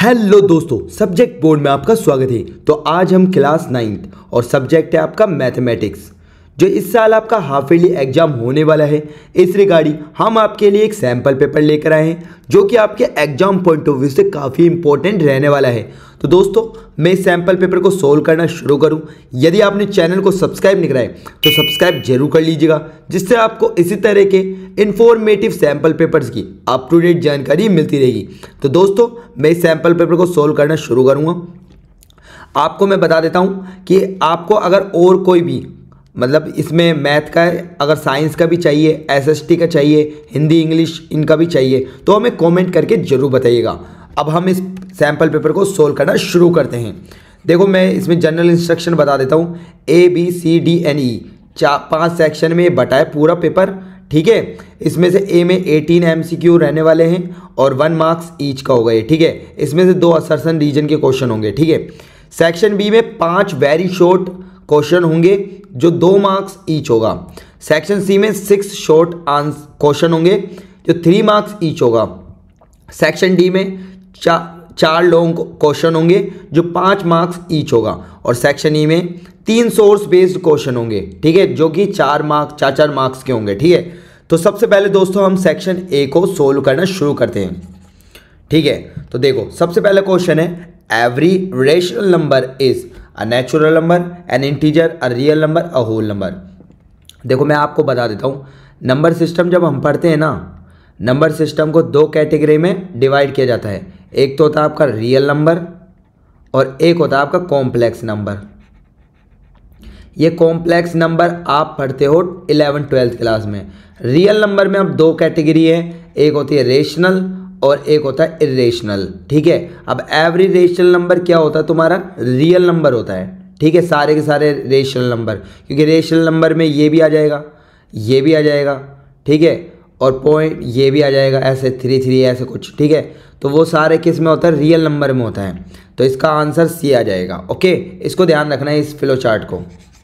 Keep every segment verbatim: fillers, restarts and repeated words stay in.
Hello दोस्तों, subject board में आपका स्वागत है। तो आज हम क्लास नाइन्थ और सब्जेक्ट है आपका मैथमेटिक्स, जो इस साल आपका हाफ ईयरली एग्जाम होने वाला है। इस रिगार्डिंग हम आपके लिए एक सैम्पल पेपर लेकर आए हैं जो कि आपके एग्जाम पॉइंट ऑफ व्यू से काफ़ी इंपॉर्टेंट रहने वाला है। तो दोस्तों, मैं इस सैम्पल पेपर को सोल्व करना शुरू करूं। यदि आपने चैनल को सब्सक्राइब नहीं करा है तो सब्सक्राइब जरूर कर लीजिएगा, जिससे आपको इसी तरह के इंफॉर्मेटिव सैम्पल पेपर्स की अप टू डेट जानकारी मिलती रहेगी। तो दोस्तों, मैं इस सैम्पल पेपर को सोल्व करना शुरू करूँगा। आपको मैं बता देता हूँ कि आपको अगर और कोई भी मतलब इसमें मैथ का, अगर साइंस का भी चाहिए, एसएसटी का चाहिए, हिंदी इंग्लिश इनका भी चाहिए, तो हमें कमेंट करके ज़रूर बताइएगा। अब हम इस सैम्पल पेपर को सोल्व करना शुरू करते हैं। देखो, मैं इसमें जनरल इंस्ट्रक्शन बता देता हूँ। A B C D and E चार पाँच सेक्शन में बटा है पूरा पेपर, ठीक है। इसमें से ए में अठारह एमसीक्यू रहने वाले हैं और वन मार्क्स ईच का होगा ये, ठीक है। इसमें से दो असर्शन रीजन के क्वेश्चन होंगे, ठीक है। सेक्शन बी में पाँच वेरी शॉर्ट क्वेश्चन होंगे जो दो मार्क्स ईच होगा। सेक्शन सी में सिक्स शॉर्ट आंसर क्वेश्चन होंगे जो थ्री मार्क्स ईच होगा। सेक्शन डी में चा, चार लॉन्ग क्वेश्चन होंगे जो पाँच मार्क्स ईच होगा। और सेक्शन ई में तीन सोर्स बेस्ड क्वेश्चन होंगे, ठीक है, जो कि चार मार्क्स चार चार मार्क्स के होंगे, ठीक है। तो सबसे पहले दोस्तों हम सेक्शन ए को सोल्व करना शुरू करते हैं, ठीक है। तो देखो, सबसे पहला क्वेश्चन है, every rational number is a natural number, an integer, a real number, a whole number. देखो, मैं आपको बता देता हूँ, नंबर सिस्टम जब हम पढ़ते हैं ना, नंबर सिस्टम को दो कैटेगरी में डिवाइड किया जाता है। एक तो होता है आपका रियल नंबर और एक होता है आपका कॉम्प्लेक्स नंबर। ये कॉम्प्लेक्स नंबर आप पढ़ते हो इलेवन ट्वेल्थ क्लास में। रियल नंबर में अब दो कैटेगरी है, एक होती है रेशनल और एक होता है इरेशनल, ठीक है। अब एवरी रेशनल नंबर क्या होता है तुम्हारा? रियल नंबर होता है, ठीक है। सारे के सारे रेशनल नंबर, क्योंकि रेशनल नंबर में ये भी आ जाएगा, ये भी आ जाएगा, ठीक है, और पॉइंट ये भी आ जाएगा, ऐसे थ्री थ्री ऐसे कुछ, ठीक है। तो वो सारे किस में होता है? रियल नंबर में होता है। तो इसका आंसर सी आ जाएगा, ओके। इसको ध्यान रखना है इस फ्लो चार्ट को।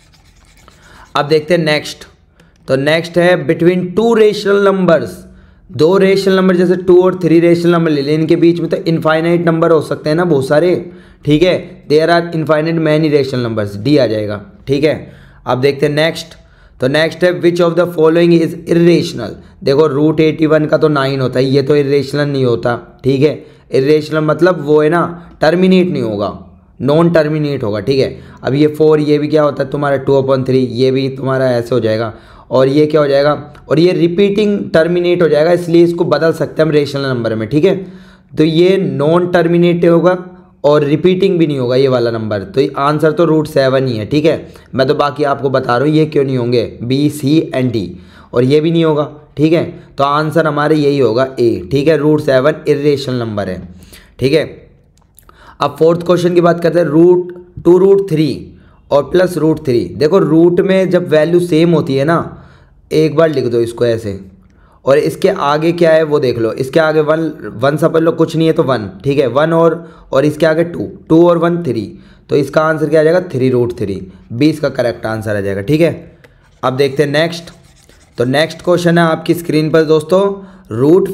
अब देखते हैं नेक्स्ट। तो नेक्स्ट है बिटवीन टू रेशनल नंबर्स। दो रेशनल नंबर जैसे टू और थ्री रेशनल नंबर ले लें, इनके बीच में तो इनफाइनाइट नंबर हो सकते हैं ना, बहुत सारे, ठीक है। There are infinite many rational numbers, D आ जाएगा, ठीक है। अब देखते हैं नेक्स्ट। तो नेक्स्ट है which of the following is irrational. देखो, रूट एटी वन का तो नाइन होता है, ये तो इरेशनल नहीं होता, ठीक है। इरेशनल मतलब वो है ना, टर्मिनेट नहीं होगा, नॉन टर्मिनेट होगा, ठीक है। अब ये फोर, ये भी क्या होता है तुम्हारा टू अपॉन थ्री, ये भी तुम्हारा ऐसे हो जाएगा। और ये क्या हो जाएगा? और ये रिपीटिंग टर्मिनेट हो जाएगा, इसलिए इसको बदल सकते हैं हम रेशनल नंबर में, ठीक है। तो ये नॉन टर्मिनेट होगा और रिपीटिंग भी नहीं होगा ये वाला नंबर। तो आंसर तो रूट सेवन ही है, ठीक है। मैं तो बाकी आपको बता रहा हूँ ये क्यों नहीं होंगे, बी सी एंड डी, और ये भी नहीं होगा, ठीक है। तो आंसर हमारे यही होगा ए, ठीक है। रूट सेवन इरेशनल नंबर है, ठीक है। अब फोर्थ क्वेश्चन की बात करते हैं, रूट टू रूट थ्री और प्लस रूट थ्री। देखो, रूट में जब वैल्यू सेम होती है ना, एक बार लिख दो इसको ऐसे, और इसके आगे क्या है वो देख लो। इसके आगे वन वन समझ लो, कुछ नहीं है तो वन, ठीक है। वन और और इसके आगे टू, टू और वन थ्री। तो इसका आंसर क्या आ जाएगा? थ्री रूट थ्री, बीस का करेक्ट आंसर आ जाएगा, ठीक है। अब देखते हैं नेक्स्ट। तो नेक्स्ट क्वेश्चन है आपकी स्क्रीन पर दोस्तों, root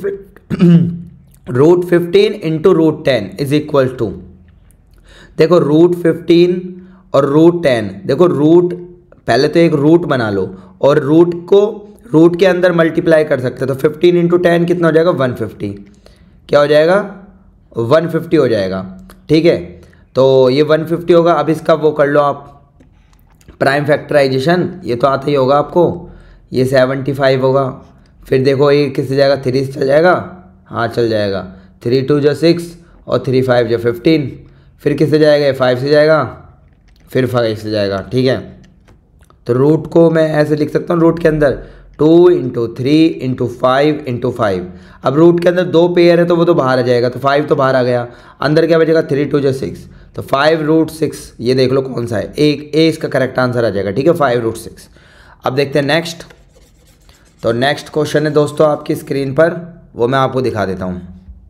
root fifteen into root ten is equal to. देखो, रूट फिफ्टीन और रूट टेन, देखो रूट, पहले तो एक रूट बना लो और रूट को रूट के अंदर मल्टीप्लाई कर सकते हैं। तो फिफ्टीन इंटू टेन कितना हो जाएगा? One fifty. क्या हो जाएगा? वन फिफ्टी हो जाएगा, ठीक है। तो ये वन फिफ्टी होगा। अब इसका वो कर लो आप, प्राइम फैक्टराइजेशन, ये तो आता ही होगा आपको। ये सेवेंटी फाइव होगा। फिर देखो, ये किससे जाएगा? थ्री से चल जाएगा, हाँ चल जाएगा। थ्री टू जो सिक्स और थ्री फाइव जो फिफ्टीन। फिर किससे जाएगा? फाइव से जाएगा, फिर फाइव से जाएगा, ठीक है। तो रूट को मैं ऐसे लिख सकता हूँ, रूट के अंदर two into three into five into five. अब रूट के अंदर दो पेयर है तो वो तो बाहर आ जाएगा, तो फाइव तो बाहर आ गया, अंदर क्या बचेगा? थ्री टू जो सिक्स, तो फाइव रूट सिक्स। ये देख लो कौन सा है, एक ए इसका करेक्ट आंसर आ जाएगा, ठीक है, फाइव रूट सिक्स। अब देखते हैं नेक्स्ट। तो नेक्स्ट क्वेश्चन है दोस्तों आपकी स्क्रीन पर, वो मैं आपको दिखा देता हूँ।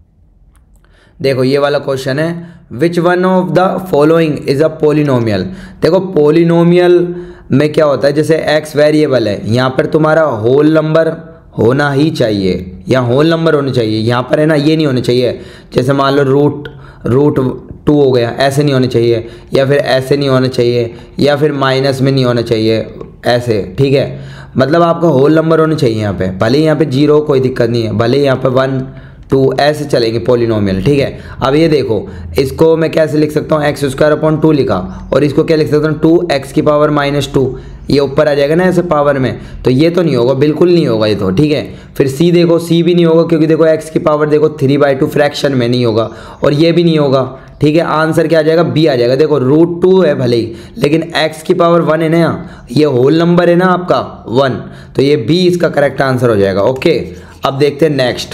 देखो, ये वाला क्वेश्चन है, which one of the following is a polynomial. देखो, पोलिनोमियल में क्या होता है, जैसे एक्स वेरिएबल है, यहाँ पर तुम्हारा होल नंबर होना ही चाहिए, या होल नंबर होने चाहिए, यहाँ पर है ना, ये नहीं होने चाहिए। जैसे मान लो रूट रूट टू हो गया, ऐसे नहीं होने चाहिए, या फिर ऐसे नहीं होना चाहिए, या फिर माइनस में नहीं होना चाहिए, ऐसे, ठीक है। मतलब आपका होल नंबर होने चाहिए यहाँ पे, भले यहाँ पे जीरो कोई दिक्कत नहीं है, भले यहाँ पे वन टू ऐसे चलेंगे पॉलिनोमियल, ठीक है। अब ये देखो, इसको मैं कैसे लिख सकता हूँ, एक्स स्क्वायर अपॉन टू लिखा, और इसको क्या लिख सकता हूँ, टू एक्स की पावर माइनस टू, ये ऊपर आ जाएगा ना ऐसे पावर में, तो ये तो नहीं होगा, बिल्कुल नहीं होगा ये तो, ठीक है। फिर सी देखो, सी भी नहीं होगा, क्योंकि देखो एक्स की पावर देखो थ्री बाई टू फ्रैक्शन में नहीं होगा, और ये भी नहीं होगा, ठीक है। आंसर क्या आ जाएगा, बी आ जाएगा। देखो रूट टू है भले ही, लेकिन एक्स की पावर वन है ना, ये होल नंबर है ना आपका वन, तो ये बी इसका करेक्ट आंसर हो जाएगा। ओके, अब देखते हैं नेक्स्ट।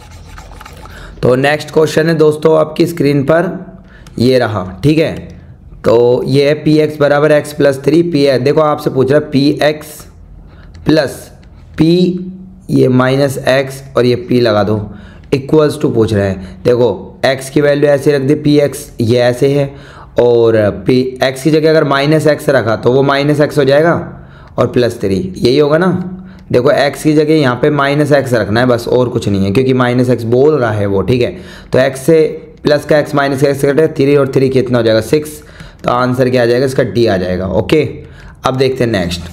तो नेक्स्ट क्वेश्चन है दोस्तों आपकी स्क्रीन पर, ये रहा, ठीक है। तो ये है पी एक्स बराबर एक्स प्लस थ्री, पी है देखो आपसे पूछ रहा है पी एक्स प्लस पी, ये माइनस एक्स और ये पी लगा दो, इक्वल्स टू पूछ रहा है। देखो x की वैल्यू ऐसे रख दी, पी एक्स ये ऐसे है, और p x की जगह अगर माइनस एक्स रखा तो वो माइनस एक्स हो जाएगा, और प्लस थ्री यही होगा ना। देखो x की जगह यहाँ पे माइनस एक्स रखना है बस, और कुछ नहीं है, क्योंकि माइनस एक्स बोल रहा है वो, ठीक है। तो x से प्लस का x माइनस एक्स कटे, थ्री और थ्री कितना हो जाएगा, सिक्स, तो आंसर क्या आ जाएगा इसका, डी आ जाएगा। ओके, अब देखते हैं नेक्स्ट।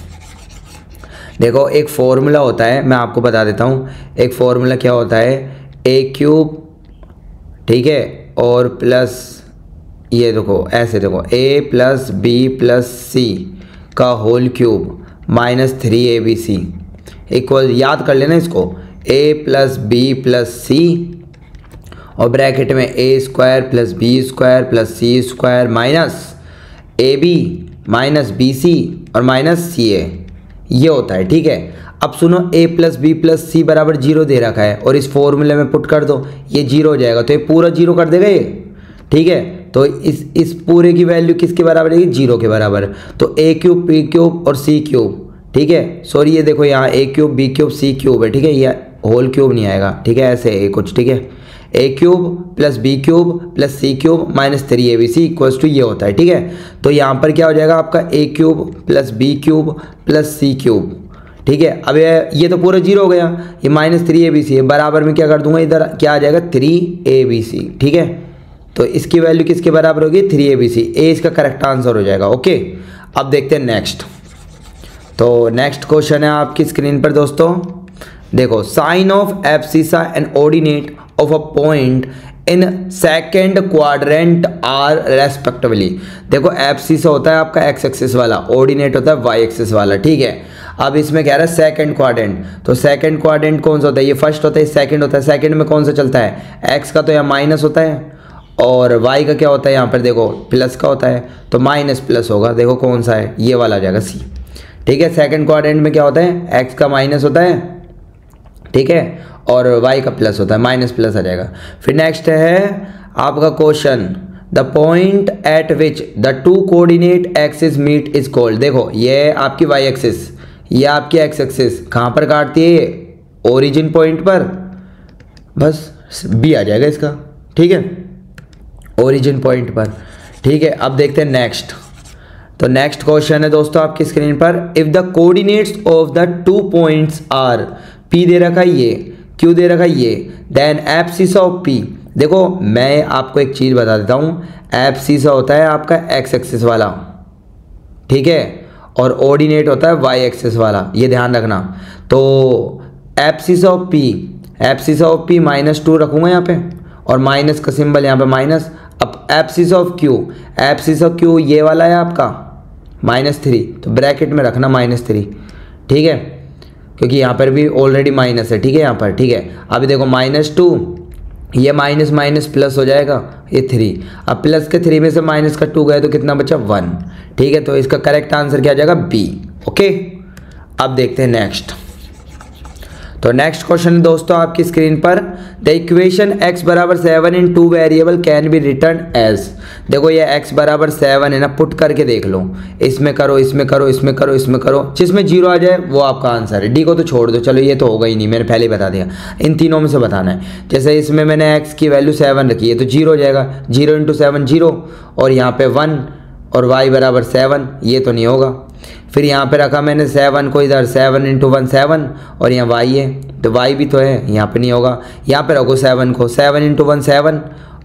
देखो एक फॉर्मूला होता है, मैं आपको बता देता हूँ, एक फॉर्मूला क्या होता है, ए क्यूब, ठीक है, और प्लस ये देखो ऐसे, देखो a प्लस बी प्लस सी का whole cube minus three a B c equal, याद कर लेना इसको, a plus B plus c और ब्रैकेट में a square plus B square plus C square minus a b minus b c और minus C a, ये होता है, ठीक है। अब सुनो, a plus B plus c बराबर जीरो दे रखा है, और इस फॉर्मूले में पुट कर दो, ये जीरो हो जाएगा, तो ये पूरा जीरो कर देगा ये, ठीक है। तो इस इस पूरे की वैल्यू किसके बराबर है, जीरो के बराबर। तो a क्यूब पी क्यूब और सी क्यूब, ठीक है, सॉरी ये देखो यहाँ a cube b cube c cube है, ठीक है, ये होल क्यूब नहीं आएगा, ठीक है, ऐसे है कुछ, ठीक है। a cube plus b cube plus c cube minus three a B C equals to ये होता है, ठीक है। तो यहाँ पर क्या हो जाएगा आपका, a cube plus b cube plus c cube, ठीक है। अब ये ये तो पूरा जीरो हो गया, ये minus three a B c है, बराबर में क्या कर दूंगा, इधर क्या आ जाएगा, थ्री ए बी सी, ठीक है। तो इसकी वैल्यू किसके बराबर होगी, थ्री ए बी सी, ए इसका करेक्ट आंसर हो जाएगा। ओके, अब देखते हैं नेक्स्ट। तो नेक्स्ट क्वेश्चन है आपकी स्क्रीन पर दोस्तों, देखो sign of abscissa and ordinate of a point in second quadrant are respectively. देखो एब्सिसा होता है आपका एक्स एक्सिस वाला, ऑर्डिनेट होता है वाई एक्सिस वाला, ठीक है। अब इसमें कह रहा है सेकंड क्वाड्रेंट, तो सेकंड क्वाड्रेंट कौन सा होता है, ये फर्स्ट होता है, सेकंड होता है। सेकंड में कौन सा चलता है, एक्स का तो यहाँ माइनस होता है, और वाई का क्या होता है यहाँ पर देखो प्लस का होता है, तो माइनस प्लस होगा, देखो कौन सा है, ये वाला आ जाएगा सी, ठीक है। सेकंड क्वाड्रेंट में क्या होता है, एक्स का माइनस होता है, ठीक है, और वाई का प्लस होता है, माइनस प्लस आ जाएगा। फिर नेक्स्ट है आपका question, the point at which the two coordinate axis meet is called. देखो ये आपकी वाई एक्सिस, ये आपकी एक्स एक्सिस कहाँ पर काटती है, ओरिजिन पॉइंट पर, बस बी आ जाएगा इसका, ठीक है, ओरिजिन पॉइंट पर, ठीक है। अब देखते हैं नेक्स्ट। तो नेक्स्ट क्वेश्चन है दोस्तों आपकी स्क्रीन पर, if the coordinates of the two points are, P दे रखा है ये, क्यू दे रखा है ये, देन एब्सिसा ऑफ पी। देखो मैं आपको एक चीज़ बता देता हूँ, एब्सिसा होता है आपका एक्स एक्सिस वाला, ठीक है, और ऑर्डिनेट होता है वाई एक्सिस वाला, ये ध्यान रखना। तो abscissa of P, abscissa of P minus two रखूँगा यहाँ पे, और माइनस का सिंबल यहाँ पे माइनस। अब abscissa of Q, abscissa of Q ये वाला है आपका माइनस थ्री, तो ब्रैकेट में रखना माइनस थ्री, ठीक है, क्योंकि यहाँ पर भी ऑलरेडी माइनस है, ठीक है, यहाँ पर, ठीक है। अभी देखो माइनस टू, ये माइनस माइनस प्लस हो जाएगा, ये थ्री, अब प्लस के थ्री में से माइनस का टू गया तो कितना बचा, वन, ठीक है। तो इसका करेक्ट आंसर क्या आ जाएगा, बी। ओके, अब देखते हैं नेक्स्ट। तो नेक्स्ट क्वेश्चन है दोस्तों आपकी स्क्रीन पर, द इक्वेशन x बराबर seven in two variable can be written as. देखो ये x बराबर सेवन है ना, पुट करके देख लो, इसमें करो इसमें करो इसमें करो इसमें करो, जिसमें जीरो आ जाए वो आपका आंसर है। डी को तो छोड़ दो, चलो ये तो होगा ही नहीं, मैंने पहले ही बता दिया, इन तीनों में से बताना है। जैसे इसमें मैंने x की वैल्यू सेवन रखी है तो जीरो हो जाएगा, जीरो इंटू सेवन जीरो, और यहाँ पे वन, और y बराबर सेवन, ये तो नहीं होगा। फिर यहाँ पे रखा मैंने सेवन को इधर, सेवन इंटू वन सेवन, और यहाँ वाई है तो वाई भी तो है, यहाँ पे नहीं होगा। यहाँ पे रखो सेवन को, सेवन इंटू वन सेवन,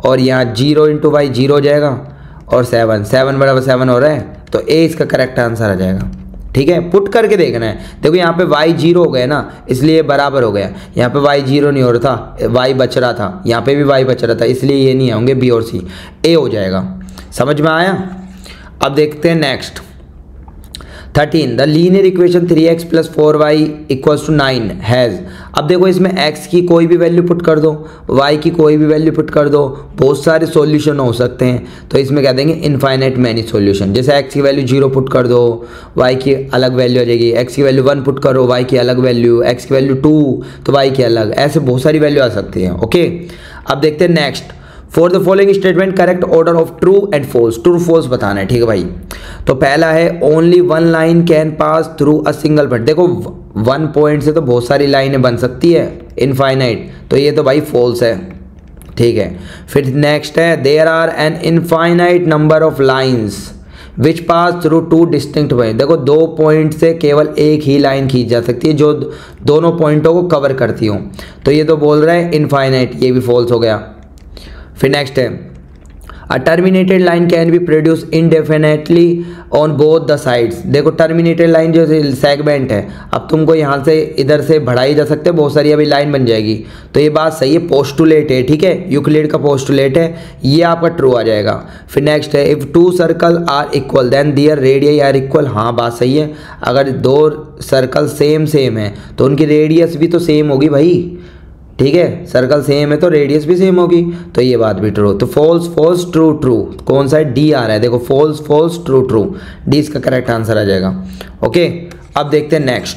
और यहाँ जीरो इंटू वाई जीरो हो जाएगा और सेवन, सेवन बराबर सेवन हो रहा है, तो ए इसका करेक्ट आंसर आ जाएगा। ठीक है, पुट करके देखना है। देखो यहाँ पे y जीरो हो गया ना, इसलिए बराबर हो गया। यहाँ पे y जीरो नहीं हो रहा था, y बच रहा था, यहाँ पे भी y बच रहा था, इसलिए ये नहीं होंगे, बी और सी, ए हो जाएगा। समझ में आया? अब देखते हैं next thirteen. The linear equation three x plus four y equals to nine has. अब देखो इसमें x की कोई भी वैल्यू पुट कर दो, y की कोई भी वैल्यू पुट कर दो, बहुत सारे सॉल्यूशन हो सकते हैं। तो इसमें कह देंगे इनफाइनाइट मैनी सॉल्यूशन। जैसे x की वैल्यू जीरो पुट कर दो, y की अलग वैल्यू आ जाएगी, x की वैल्यू वन पुट करो, y की अलग वैल्यू, x की वैल्यू टू तो y की अलग, ऐसे बहुत सारी वैल्यू आ सकती है। ओके, अब देखते हैं next. For the following statement correct order of true and false. True false बताना है। ठीक है भाई, तो पहला है only one line can pass through a single point. देखो वन पॉइंट से तो बहुत सारी लाइनें बन सकती है, इनफाइनाइट, तो ये तो भाई फॉल्स है। ठीक है, फिर नेक्स्ट है there are an infinite number of lines which pass through two distinct point. देखो दो पॉइंट से केवल एक ही लाइन खींच जा सकती है जो दोनों पॉइंटों को कवर करती हो, तो ये तो बोल रहा है इनफाइनाइट, ये भी फॉल्स हो गया। फिर नेक्स्ट है a terminated line can be produce indefinitely on both the sides. देखो टर्मिनेटेड लाइन जो सेगमेंट है, अब तुमको यहाँ से इधर से बढ़ाई जा सकते हैं, बहुत सारी अभी लाइन बन जाएगी, तो ये बात सही है, पोस्टुलेट है। ठीक है, यूक्लिड का पोस्टुलेट है, ये आपका ट्रू आ जाएगा। फिर नेक्स्ट है if two circle are equal then their radius are equal. हाँ बात सही है, अगर दो सर्कल सेम सेम है तो उनकी रेडियस भी तो सेम होगी भाई। ठीक है, सर्कल सेम है तो रेडियस भी सेम होगी, तो ये बात भी ट्रू। तो फॉल्स फॉल्स ट्रू ट्रू, कौन सा है? डी आ रहा है। देखो false false true true, D इसका करेक्ट आंसर आ जाएगा। ओके, अब देखते हैं नेक्स्ट।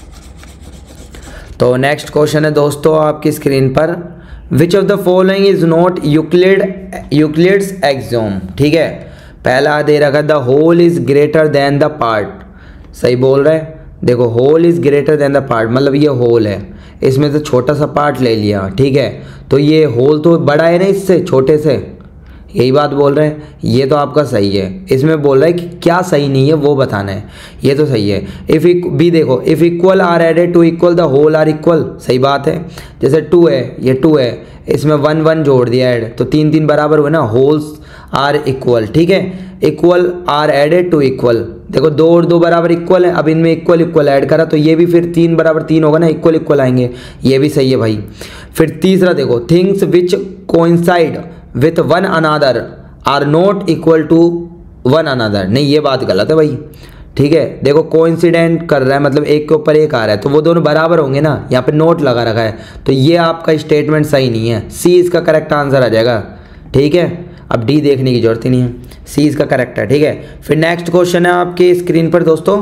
तो नेक्स्ट क्वेश्चन है दोस्तों आपकी स्क्रीन पर, which of the following is not Euclid Euclid's axiom. ठीक है, पहला दे रखा the whole is greater than the part. सही बोल रहा है। देखो whole is greater than the part, मतलब ये होल है, इसमें से छोटा सा पार्ट ले लिया। ठीक है, तो ये होल तो बड़ा है ना इससे, छोटे से, यही बात बोल रहे हैं। ये तो आपका सही है। इसमें बोल रहा है कि क्या सही नहीं है वो बताना है, ये तो सही है। इफ़ बी देखो if equal are added to equal the whole are equal, सही बात है। जैसे टू है, ये टू है, इसमें वन वन जोड़ दिया ऐड, तो तीन तीन बराबर हुए ना, होल्स आर इक्वल। ठीक है, equal are added to equal, देखो दो और दो बराबर इक्वल है, अब इनमें इक्वल इक्वल ऐड करा तो ये भी फिर तीन बराबर तीन होगा ना, इक्वल इक्वल आएंगे, ये भी सही है भाई। फिर तीसरा देखो things which coincide with one another are not equal to one another. नहीं, ये बात गलत है भाई। ठीक है, देखो कोइंसिडेंट कर रहा है, मतलब एक के ऊपर एक आ रहा है, तो वो दोनों बराबर होंगे ना, यहाँ पे नोट लगा रखा है, तो ये आपका स्टेटमेंट सही नहीं है। सी इसका करेक्ट आंसर आ जाएगा। ठीक है, अब डी देखने की जरूरत ही नहीं है, सी इसका करेक्ट है। ठीक है, फिर नेक्स्ट क्वेश्चन है आपके स्क्रीन पर दोस्तों,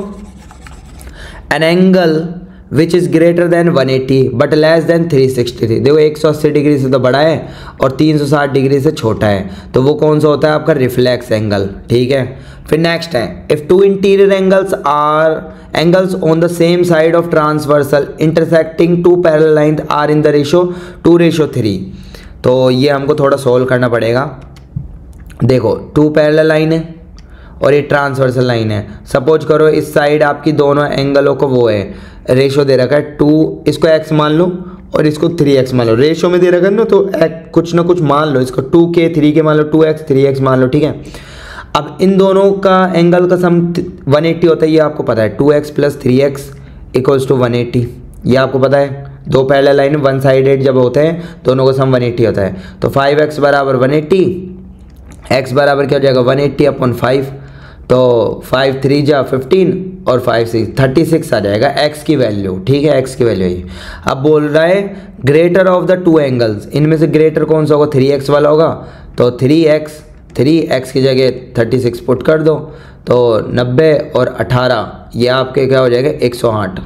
an angle which is greater than one eighty but less than three sixty three. देखो एक सौ अस्सी डिग्री से तो बड़ा है और तीन सौ साठ डिग्री से छोटा है, तो वो कौन सा होता है? आपका रिफ्लेक्स एंगल। ठीक है, फिर नेक्स्ट है if two interior angles are angles on the same side of transversal intersecting two parallel line are in the ratio two ratio three. तो ये हमको थोड़ा सोल्व करना पड़ेगा। देखो टू पैरेलल लाइन है और ये ट्रांसवर्सल लाइन है। सपोज करो इस साइड आपकी दोनों एंगलों को वो है, रेशो दे रखा है टू, इसको एक्स मान लो और इसको थ्री एक्स मान लो। रेशो में दे रखा है ना, तो एक, कुछ ना कुछ मान लो, इसको टू के थ्री के मान लो, टू एक्स थ्री एक्स मान लो। ठीक है, अब इन दोनों का एंगल का सम वन एटी होता है, ये आपको पता है। Two x plus three x equals to one eighty, ये आपको पता है। दो पैरेलल लाइन वन साइडेड जब होते हैं दोनों का सम वन एटी होता है, तो फाइव एक्स बराबर वन एटी, एक्स बराबर क्या हो जाएगा? वन एट्टी अपॉन फाइव, तो फाइव थ्री जा फिफ्टीन और फाइव सिक्स थर्टी सिक्स आ जाएगा एक्स की वैल्यू। ठीक है, एक्स की वैल्यू है। अब बोल रहा है greater of the two angles, इनमें से ग्रेटर कौन सा होगा? थ्री एक्स वाला होगा, तो थ्री एक्स थ्री एक्स की जगह थर्टी सिक्स पुट कर दो, तो नब्बे और अठारह, ये आपके क्या हो जाएगा? एक सौ आठ।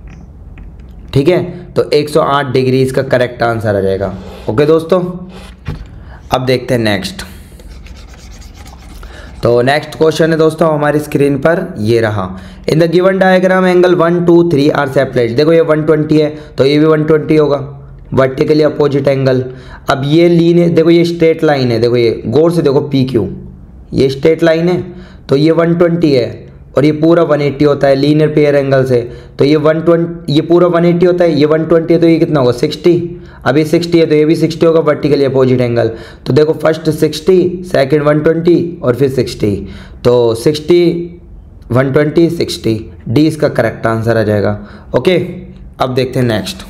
ठीक है, तो एक सौ आठ डिग्री इसका करेक्ट आंसर आ जाएगा। ओके दोस्तों, अब देखते हैं नेक्स्ट। तो नेक्स्ट क्वेश्चन है दोस्तों हमारी स्क्रीन पर, ये रहा। In the given diagram angle one two three are separate. देखो ये वन ट्वेंटी है तो ये भी वन ट्वेंटी होगा, वर्टिकली अपोजिट एंगल। अब ये लीन है, देखो ये स्ट्रेट लाइन है, देखो ये गौर से देखो पी क्यू, ये स्ट्रेट लाइन है, तो ये वन ट्वेंटी है और ये पूरा वन एट्टी होता है लीनियर पेयर एंगल से, तो ये वन ट्वेंटी ये पूरा वन एट्टी होता है, ये वन ट्वेंटी है तो ये कितना होगा सिक्सटी। अब ये सिक्सटी है तो ये भी सिक्सटी होगा वर्टिकली अपोजिट एंगल। तो देखो first sixty, second one twenty और फिर सिक्सटी, तो sixty one twenty sixty, D इसका करेक्ट आंसर आ जाएगा। ओके, अब देखते हैं नेक्स्ट।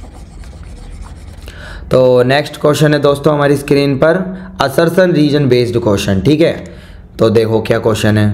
तो नेक्स्ट क्वेश्चन है दोस्तों हमारी स्क्रीन पर असर्शन रीजन बेस्ड क्वेश्चन, ठीक है। तो देखो क्या क्वेश्चन है,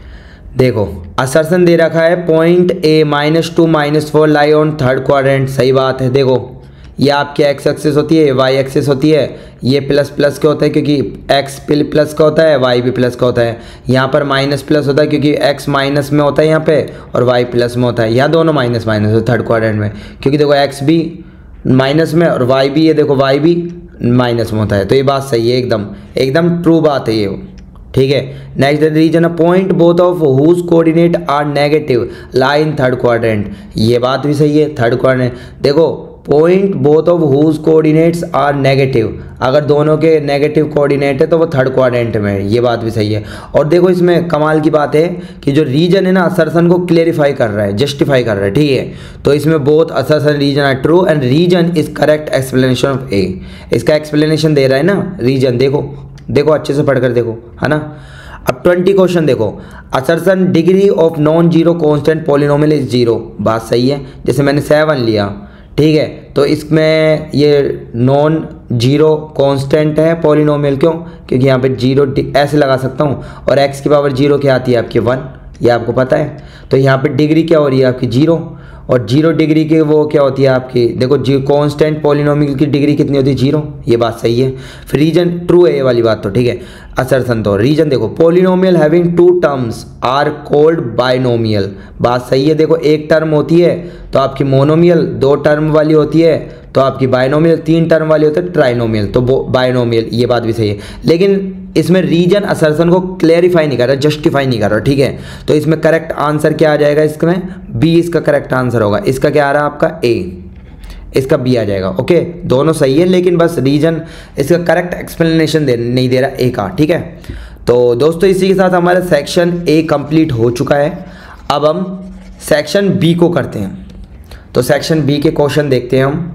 देखो असर्शन दे रखा है point A minus two minus four lie on third quadrant, सही बात है। देखो ये आपकी एक्स एक्सिस होती है, वाई एक्सिस होती है, ये प्लस प्लस के होता है क्योंकि एक्स प्लस का होता है, वाई भी प्लस का होता है। यहाँ पर माइनस प्लस होता है क्योंकि एक्स माइनस में होता है यहाँ पे और वाई प्लस में होता है। यहाँ दोनों माइनस माइनस है थर्ड क्वाड्रेंट में, क्योंकि देखो एक्स भी माइनस में और वाई भी, ये देखो वाई भी माइनस में होता है। तो ये बात सही है, एकदम एकदम ट्रू बात है ये, ठीक है। Next reason a point both of whose coordinate are negative lie in third quadrant, ये बात भी सही है। थर्ड क्वाड्रेंट देखो point both of whose coordinates are negative, अगर दोनों के नेगेटिव कोऑर्डिनेट है तो वो थर्ड क्वाड्रेंट में है, ये बात भी सही है। और देखो इसमें कमाल की बात है कि जो रीजन है ना असर्शन को क्लेरिफाई कर रहा है, जस्टिफाई कर रहा है, ठीक है। तो इसमें both assertion reason are true and reason is correct explanation of A, इसका एक्सप्लेनेशन दे रहा है ना रीजन, देखो देखो अच्छे से पढ़कर देखो, है ना। अब ट्वेंटी क्वेश्चन देखो, assertion degree of non zero constant polynomial is zero, बात सही है। जैसे मैंने सेवन लिया, ठीक है, तो इसमें ये नॉन जीरो कांस्टेंट है पॉलिनोमियल, क्यों? क्योंकि यहाँ पे जीरो ऐसे लगा सकता हूँ और x की पावर जीरो क्या आती है आपकी वन, ये आपको पता है। तो यहाँ पे डिग्री क्या हो रही है आपकी जीरो, और जीरो डिग्री की वो क्या होती है आपकी, देखो जी कांस्टेंट पॉलिनोमियल की डिग्री कितनी होती है जीरो, ये बात सही है। फिर रीजन ट्रू है ये वाली बात, तो ठीक है। असर्शन तो रीजन देखो polynomial having two terms are called binomial, बात सही है। देखो एक टर्म होती है तो आपकी मोनोमियल, दो टर्म वाली होती है तो आपकी बाइनोमियल, तीन टर्म वाली होती है ट्राइनोमियल, तो बाइनोमियल, ये बात भी सही है। लेकिन इसमें रीजन असर्शन को क्लेरिफाई नहीं कर रहा, जस्टिफाई नहीं कर रहा, ठीक है। तो इसमें करेक्ट आंसर क्या आ जाएगा, इसमें बी इसका करेक्ट आंसर होगा। इसका क्या आ रहा है आपका ए, इसका बी आ जाएगा। ओके, दोनों सही है लेकिन बस रीजन इसका करेक्ट एक्सप्लेनेशन दे नहीं दे रहा ए का, ठीक है। तो दोस्तों इसी के साथ हमारा सेक्शन ए कंप्लीट हो चुका है। अब हम सेक्शन बी को करते हैं। तो सेक्शन बी के क्वेश्चन देखते हैं हम।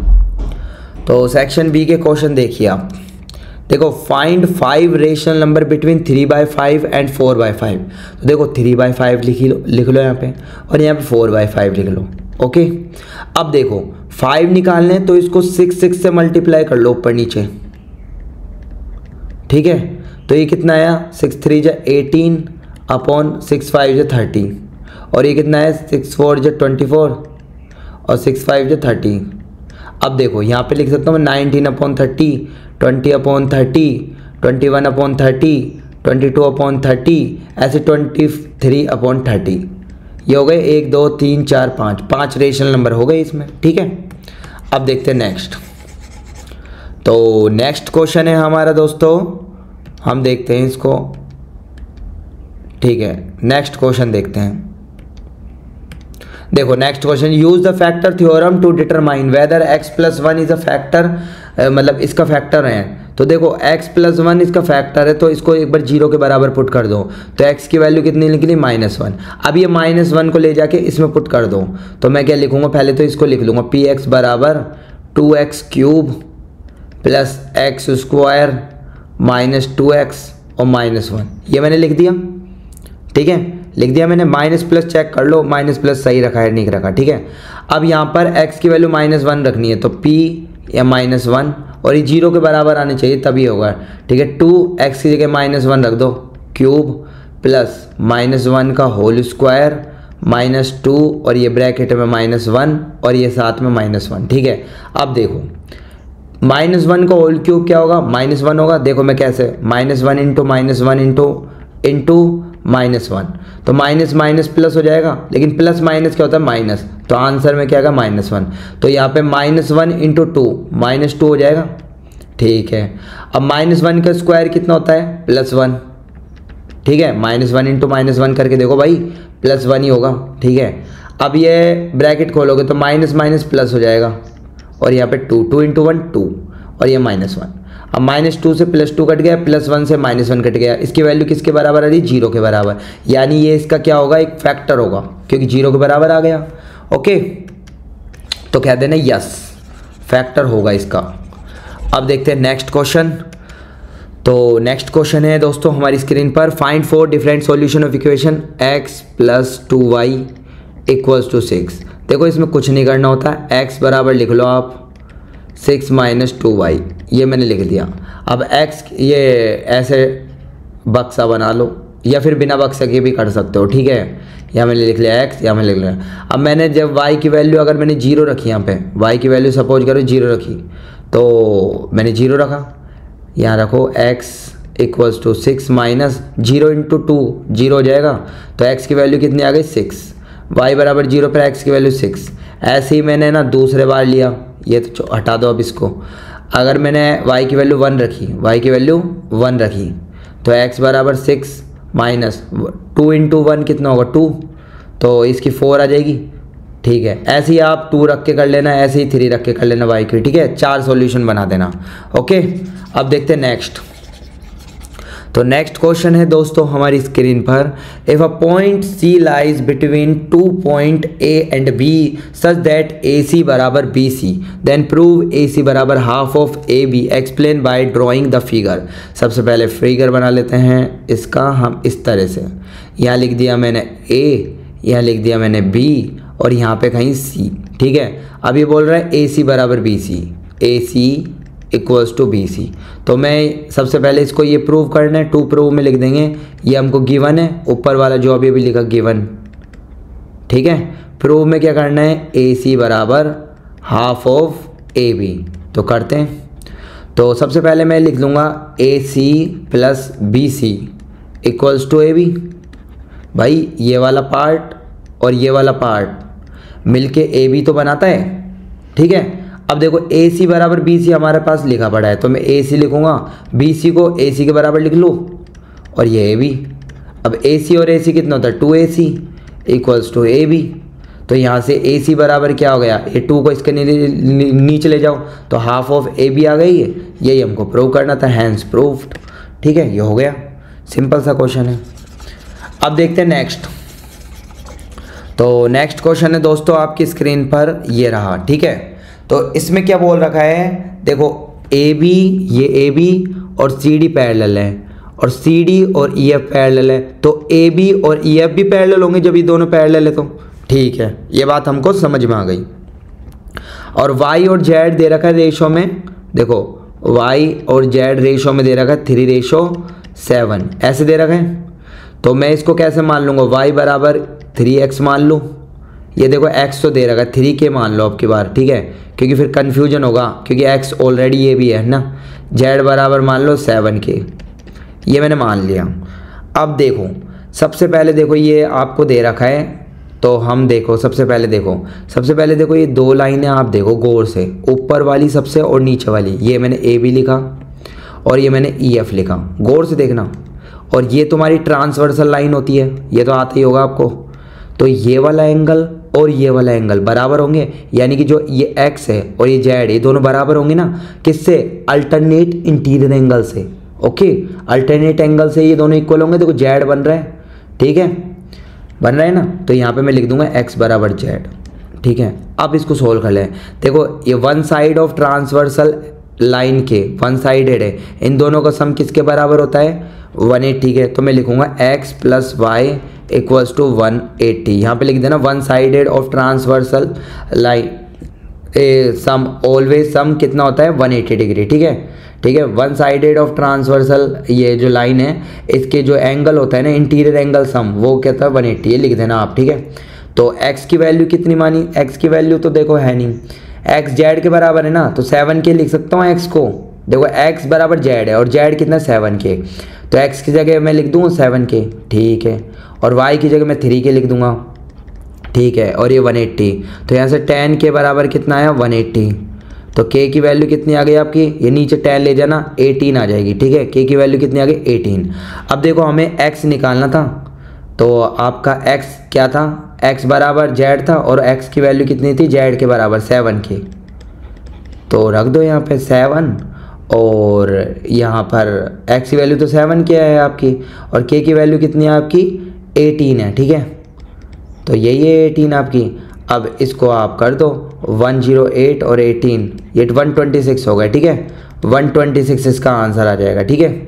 तो सेक्शन बी के क्वेश्चन देखिए आप, देखो find five rational number between three by five and four by five. तो देखो थ्री बाई फाइव लिख लो लिख लो यहाँ पे, और यहाँ पे फोर बाई फाइव लिख लो। ओके, अब देखो फाइव निकालने तो इसको सिक्स सिक्स से मल्टीप्लाई कर लो ऊपर नीचे, ठीक है। तो ये कितना आया, सिक्स थ्री जो एटीन अपॉन सिक्स फाइव जो थर्टी, और ये कितना है सिक्स फोर जो ट्वेंटी फोर और सिक्स फाइव जो थर्टी। अब देखो यहाँ पे लिख सकता हूँ मैं nineteen upon thirty, twenty upon thirty, twenty one upon thirty, twenty two upon thirty, ऐसे ट्वेंटी थ्री अपॉन थर्टी। ये हो गए एक दो तीन चार पाँच, पाँच रेशनल नंबर हो गए इसमें, ठीक है। अब देखते हैं नेक्स्ट। तो नेक्स्ट क्वेश्चन है हमारा दोस्तों, हम देखते हैं इसको, ठीक है। नेक्स्ट क्वेश्चन देखते हैं। देखो next question, use the factor theorem to determine whether x plus one is a factor, मतलब इसका फैक्टर है। तो देखो x प्लस वन इसका फैक्टर है, तो इसको एक बार जीरो के बराबर पुट कर दो, तो x की वैल्यू कितनी निकली माइनस वन। अब ये माइनस वन को ले जाके इसमें पुट कर दो, तो मैं क्या लिखूंगा, पहले तो इसको लिख लूंगा पी एक्स बराबर two x cube plus x square minus two x और माइनस वन, ये मैंने लिख दिया, ठीक है। लिख दिया मैंने, माइनस प्लस चेक कर लो, माइनस प्लस सही रखा है नहीं रखा, ठीक है। अब यहाँ पर x की वैल्यू माइनस वन रखनी है, तो p या माइनस वन, और ये जीरो के बराबर आने चाहिए तभी होगा, ठीक है। टू एक्स की जगह माइनस वन रख दो, क्यूब प्लस माइनस वन का होल स्क्वायर माइनस टू, और ये ब्रैकेट में माइनस वन और ये साथ में माइनस वन, ठीक है। अब देखो माइनस वन का होल क्यूब क्या होगा, माइनस वन होगा। देखो मैं कैसे, minus one into minus one into into minus one, तो माइनस माइनस प्लस हो जाएगा, लेकिन प्लस माइनस क्या होता है माइनस, तो आंसर में क्या आएगा माइनस वन। तो यहाँ पे minus one into two minus two हो जाएगा, ठीक है। अब माइनस वन का स्क्वायर कितना होता है, प्लस वन, ठीक है। Minus one into minus one करके देखो भाई, प्लस वन ही होगा, ठीक है। अब ये ब्रैकेट खोलोगे तो माइनस माइनस प्लस हो जाएगा, और यहाँ पे two, two into one two, और ये माइनस वन। अब माइनस टू से प्लस टू कट गया, प्लस वन से माइनस वन कट गया, इसकी वैल्यू किसके बराबर आ रही? जीरो के बराबर, यानी ये इसका क्या होगा? एक फैक्टर होगा, क्योंकि जीरो के बराबर आ गया। ओके, तो कह देना यस फैक्टर होगा इसका। अब देखते हैं नेक्स्ट क्वेश्चन। तो नेक्स्ट क्वेश्चन है दोस्तों हमारी स्क्रीन पर, find four different solution of equation x plus two y equals to six. देखो इसमें कुछ नहीं करना होता, x बराबर लिख लो आप सिक्स माइनस टू वाई, ये मैंने लिख दिया। अब x ये ऐसे बक्सा बना लो, या फिर बिना बक्से के भी कर सकते हो, ठीक है। यहाँ मैंने लिख लिया x, यहाँ मैंने लिख लिया। अब मैंने जब y की वैल्यू अगर मैंने जीरो रखी, यहाँ पे y की वैल्यू सपोज करो जीरो रखी, तो मैंने जीरो रखा, यहाँ रखो x equals to six minus zero into two zero हो जाएगा, तो x की वैल्यू कितनी आ गई? सिक्स। y बराबर जीरो पर x की वैल्यू सिक्स। ऐसे ही मैंने ना दूसरे बार लिया, ये तो हटा दो अब इसको। अगर मैंने y की वैल्यू वन रखी, y की वैल्यू वन रखी, तो x बराबर six minus two into one कितना होगा? टू, तो इसकी फोर आ जाएगी, ठीक है। ऐसे ही आप टू रख के कर लेना, ऐसे ही थ्री रख के कर लेना y की, ठीक है। चार सॉल्यूशन बना देना। ओके, अब देखते हैं नेक्स्ट। तो नेक्स्ट क्वेश्चन है दोस्तों हमारी स्क्रीन पर, if a point C lies between two point A and B such that A C बराबर B C, then prove A C बराबर half of A B, explain by drawing the figure. सबसे पहले figure बना लेते हैं इसका हम इस तरह से, यहाँ लिख दिया मैंने ए, यहाँ लिख दिया मैंने बी, और यहाँ पे कहीं सी, ठीक है। अब ये बोल रहा है ए सी बराबर B C, A C equals to B C. तो मैं सबसे पहले इसको ये प्रूव करना है, टू प्रूव में लिख देंगे, ये हमको गिवन है, ऊपर वाला जो अभी अभी लिखा गिवन, ठीक है। प्रूव में क्या करना है? ए सी बराबर हाफ ऑफ ए बी, तो करते हैं। तो सबसे पहले मैं लिख लूँगा A C plus B C equals to A B. भाई ये वाला पार्ट और ये वाला पार्ट मिलके ए बी तो बनाता है, ठीक है। अब देखो ए सी बराबर बी सी हमारे पास लिखा पड़ा है, तो मैं ए सी लिखूँगा, बी सी को ए सी के बराबर लिख लूँ, और ये ए बी। अब ए सी और ए सी कितना होता है? Two A C equals to A B. तो यहाँ से ए सी बराबर क्या हो गया? ए टू को इसके नीचे ले जाओ, तो हाफ ऑफ ए बी आ गई है, यही हमको प्रूव करना था, हैंस प्रूव्ड, ठीक है। ये हो गया, सिंपल सा क्वेश्चन है। अब देखते हैं नेक्स्ट। तो नेक्स्ट क्वेश्चन है दोस्तों आपकी स्क्रीन पर ये रहा, ठीक है। तो इसमें क्या बोल रखा है? देखो ए बी, ये ए बी और सी डी पैरेलल है, और सी डी और ई एफ पैरेलल है, तो ए बी और ई एफ भी पैरेलल होंगे जब ये दोनों पैरेलल है, तो ठीक है, ये बात हमको समझ में आ गई। और y और z दे रखा है रेशो में, देखो y और z रेशो में दे रखा है थ्री रेशो सेवन, ऐसे दे रखा है। तो मैं इसको कैसे मान लूँगा? y बराबर थ्री एक्स मान लूँ, ये देखो x तो दे रखा है, थ्री के मान लो अब की बार, ठीक है, क्योंकि फिर कन्फ्यूजन होगा, क्योंकि x ऑलरेडी ये भी है ना। z बराबर मान लो सेवन के, ये मैंने मान लिया। अब देखो सबसे पहले देखो ये आपको दे रखा है, तो हम देखो सबसे पहले देखो सबसे पहले देखो ये दो लाइनें आप देखो गौर से, ऊपर वाली सबसे और नीचे वाली, ये मैंने ए बी लिखा और ये मैंने ई एफ लिखा, गौर से देखना। और ये तुम्हारी ट्रांसवर्सल लाइन होती है, ये तो आता ही होगा आपको। तो ये वाला एंगल और ये वाला एंगल बराबर होंगे, यानी कि जो ये x है और ये z ये दोनों बराबर होंगे ना, किससे? अल्टरनेट इंटीरियर एंगल से। ओके, अल्टरनेट एंगल से ये दोनों इक्वल होंगे। देखो z बन रहा है, ठीक है, बन रहा है ना, तो यहाँ पे मैं लिख दूंगा x बराबर z, ठीक है। अब इसको सोल्व कर लें। देखो ये one side of transversal line के वन साइडेड है, इन दोनों का सम किसके बराबर होता है? वन एट्टी, ठीक है। तो मैं लिखूंगा x plus y equals to one eighty, यहाँ पे लिख देना one sided of transversal line sum always sum कितना होता है? वन एट्टी डिग्री, ठीक है, ठीक है। वन साइडेड ऑफ ट्रांसवर्सल ये जो लाइन है इसके जो एंगल होता है ना इंटीरियर एंगल सम, वो कहता है वन एट्टी, ये लिख देना आप, ठीक है। तो x की वैल्यू कितनी मानी? x की वैल्यू तो देखो है नहीं, x z के बराबर है ना, तो सेवन के लिख सकता हूँ x को। देखो x बराबर z है और z कितना? सेवन के, तो x की जगह मैं लिख दूँगा सेवन के, ठीक है, और y की जगह मैं थ्री के लिख दूँगा, ठीक है, और ये वन एट्टी, तो यहाँ से टेन के बराबर कितना आया? One eighty. तो k की वैल्यू कितनी आ गई आपकी? ये नीचे टेन ले जाना, एटीन आ जाएगी, ठीक है। k की वैल्यू कितनी आ गई? एटीन। अब देखो हमें x निकालना था, तो आपका x क्या था? x बराबर z था, और x की वैल्यू कितनी थी? z के बराबर सेवन के, तो रख दो यहाँ पे सेवन, और यहाँ पर x की वैल्यू तो सेवन क्या है आपकी, और k की वैल्यू कितनी है आपकी, एटीन है, ठीक है। तो यही है एटीन आपकी। अब इसको आप कर दो वन ज़ीरो एट और एटीन, ये वन ट्वेंटी सिक्स हो गया, ठीक है। वन ट्वेंटी सिक्स इसका आंसर आ जाएगा, ठीक है।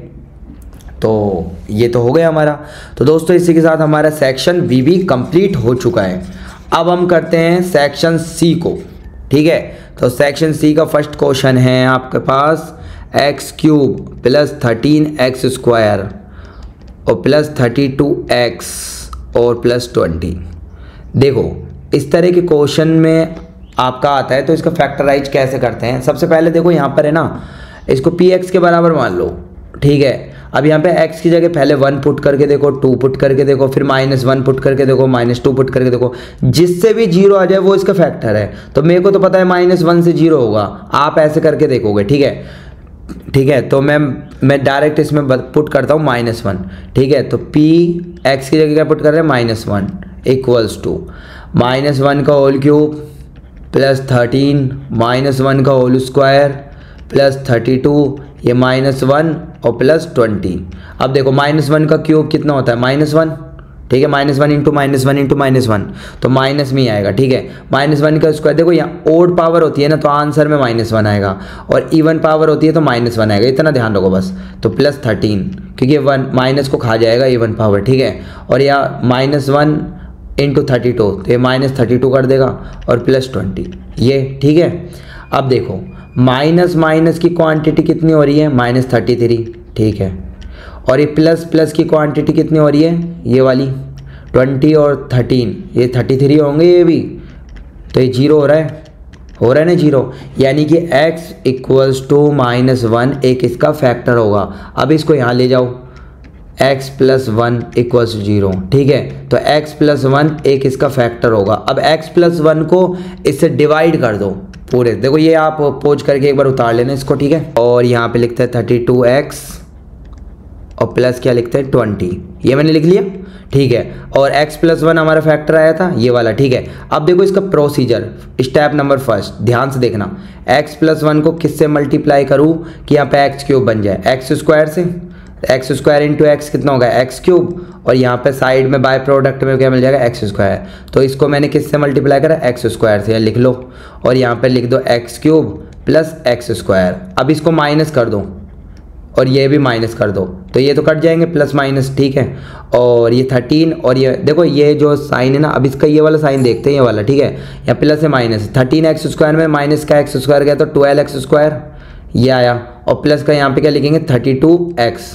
तो ये तो हो गया हमारा। तो दोस्तों इसी के साथ हमारा सेक्शन बी भी कंप्लीट हो चुका है। अब हम करते हैं सेक्शन सी को, ठीक है। तो सेक्शन सी का फर्स्ट क्वेश्चन है आपके पास x cube plus thirteen x square और प्लस थर्टी टू एक्स और प्लस ट्वेंटी। देखो इस तरह के क्वेश्चन में आपका आता है तो इसका फैक्टराइज कैसे करते हैं। सबसे पहले देखो यहाँ पर है ना, इसको पी एक्स के बराबर मान लो, ठीक है। अब यहाँ पे x की जगह पहले वन पुट करके देखो, टू पुट करके देखो, फिर माइनस वन पुट करके देखो, माइनस टू पुट करके देखो, जिससे भी जीरो आ जाए वो इसका फैक्टर है। तो मेरे को तो पता है माइनस वन से जीरो होगा, आप ऐसे करके देखोगे, ठीक है, ठीक है। तो मैं मैं डायरेक्ट इसमें पुट करता हूँ माइनस वन, ठीक है। तो p x की जगह क्या पुट कर रहे हैं, minus one equals to minus one का whole cube plus thirteen minus one का whole square plus thirty two, ये माइनस वन और प्लस ट्वेंटी। अब देखो माइनस वन का क्यूब कितना होता है, माइनस वन, ठीक है। Minus one into minus one into minus one, तो माइनस में ही आएगा, ठीक है। माइनस वन का स्क्वायर, देखो यहाँ ओड पावर होती है ना तो आंसर में माइनस वन आएगा, और इवन पावर होती है तो माइनस वन आएगा, इतना ध्यान रखो बस। तो प्लस थर्टीन, क्योंकि वन माइनस को खा जाएगा इवन पावर, ठीक है। और यहाँ minus one into thirty two, तो ये माइनस थर्टी टू कर देगा, और प्लस ट्वेंटी, ये ठीक है। अब देखो माइनस माइनस की क्वांटिटी कितनी हो रही है, माइनस थर्टी थ्री, ठीक है। और ये प्लस प्लस की क्वांटिटी कितनी हो रही है, ये वाली ट्वेंटी और थर्टीन, ये थर्टी थ्री होंगे ये भी, तो ये जीरो हो रहा है, हो रहा है ना जीरो, यानी कि x equals to minus one एक इसका फैक्टर होगा। अब इसको यहाँ ले जाओ, x plus one equals zero, ठीक है। तो x प्लस वन एक इसका फैक्टर होगा। अब x प्लस वन को इससे डिवाइड कर दो पूरे, देखो ये आप पोज करके एक बार उतार लेना इसको, ठीक है। और यहाँ पे लिखते हैं थर्टी टू एक्स और प्लस क्या लिखते हैं ट्वेंटी, ये मैंने लिख लिया, ठीक है। और x प्लस वन हमारा फैक्टर आया था ये वाला, ठीक है। अब देखो इसका प्रोसीजर, स्टेप नंबर फर्स्ट ध्यान से देखना, x प्लस वन को किससे मल्टीप्लाई करूँ कि यहाँ पे एक्स क्यूब बन जाए, एक्स स्क्वायर से, एक्स स्क्वायर इंटू एक्स कितना होगा, एक्स क्यूब, और यहाँ पे साइड में बाय प्रोडक्ट में क्या मिल जाएगा, एक्स स्क्वायर। तो इसको मैंने किससे मल्टीप्लाई करा, एक्स स्क्वायर से, लिख लो, और यहाँ पे लिख दो x cube plus x square. अब इसको माइनस कर दो और ये भी माइनस कर दो, तो ये तो कट जाएंगे प्लस माइनस, ठीक है। और ये थर्टीन, और ये देखो ये जो साइन है ना, अब इसका ये वाला साइन देखते हैं, ये वाला, ठीक है। यहाँ प्लस है माइनस, थर्टीन एक्स स्क्वायर में माइनस का एक्स स्क्वायर गया तो ट्वेल्व एक्स स्क्वायर ये आया, और प्लस का यहाँ पे क्या लिखेंगे थर्टी टू एक्स,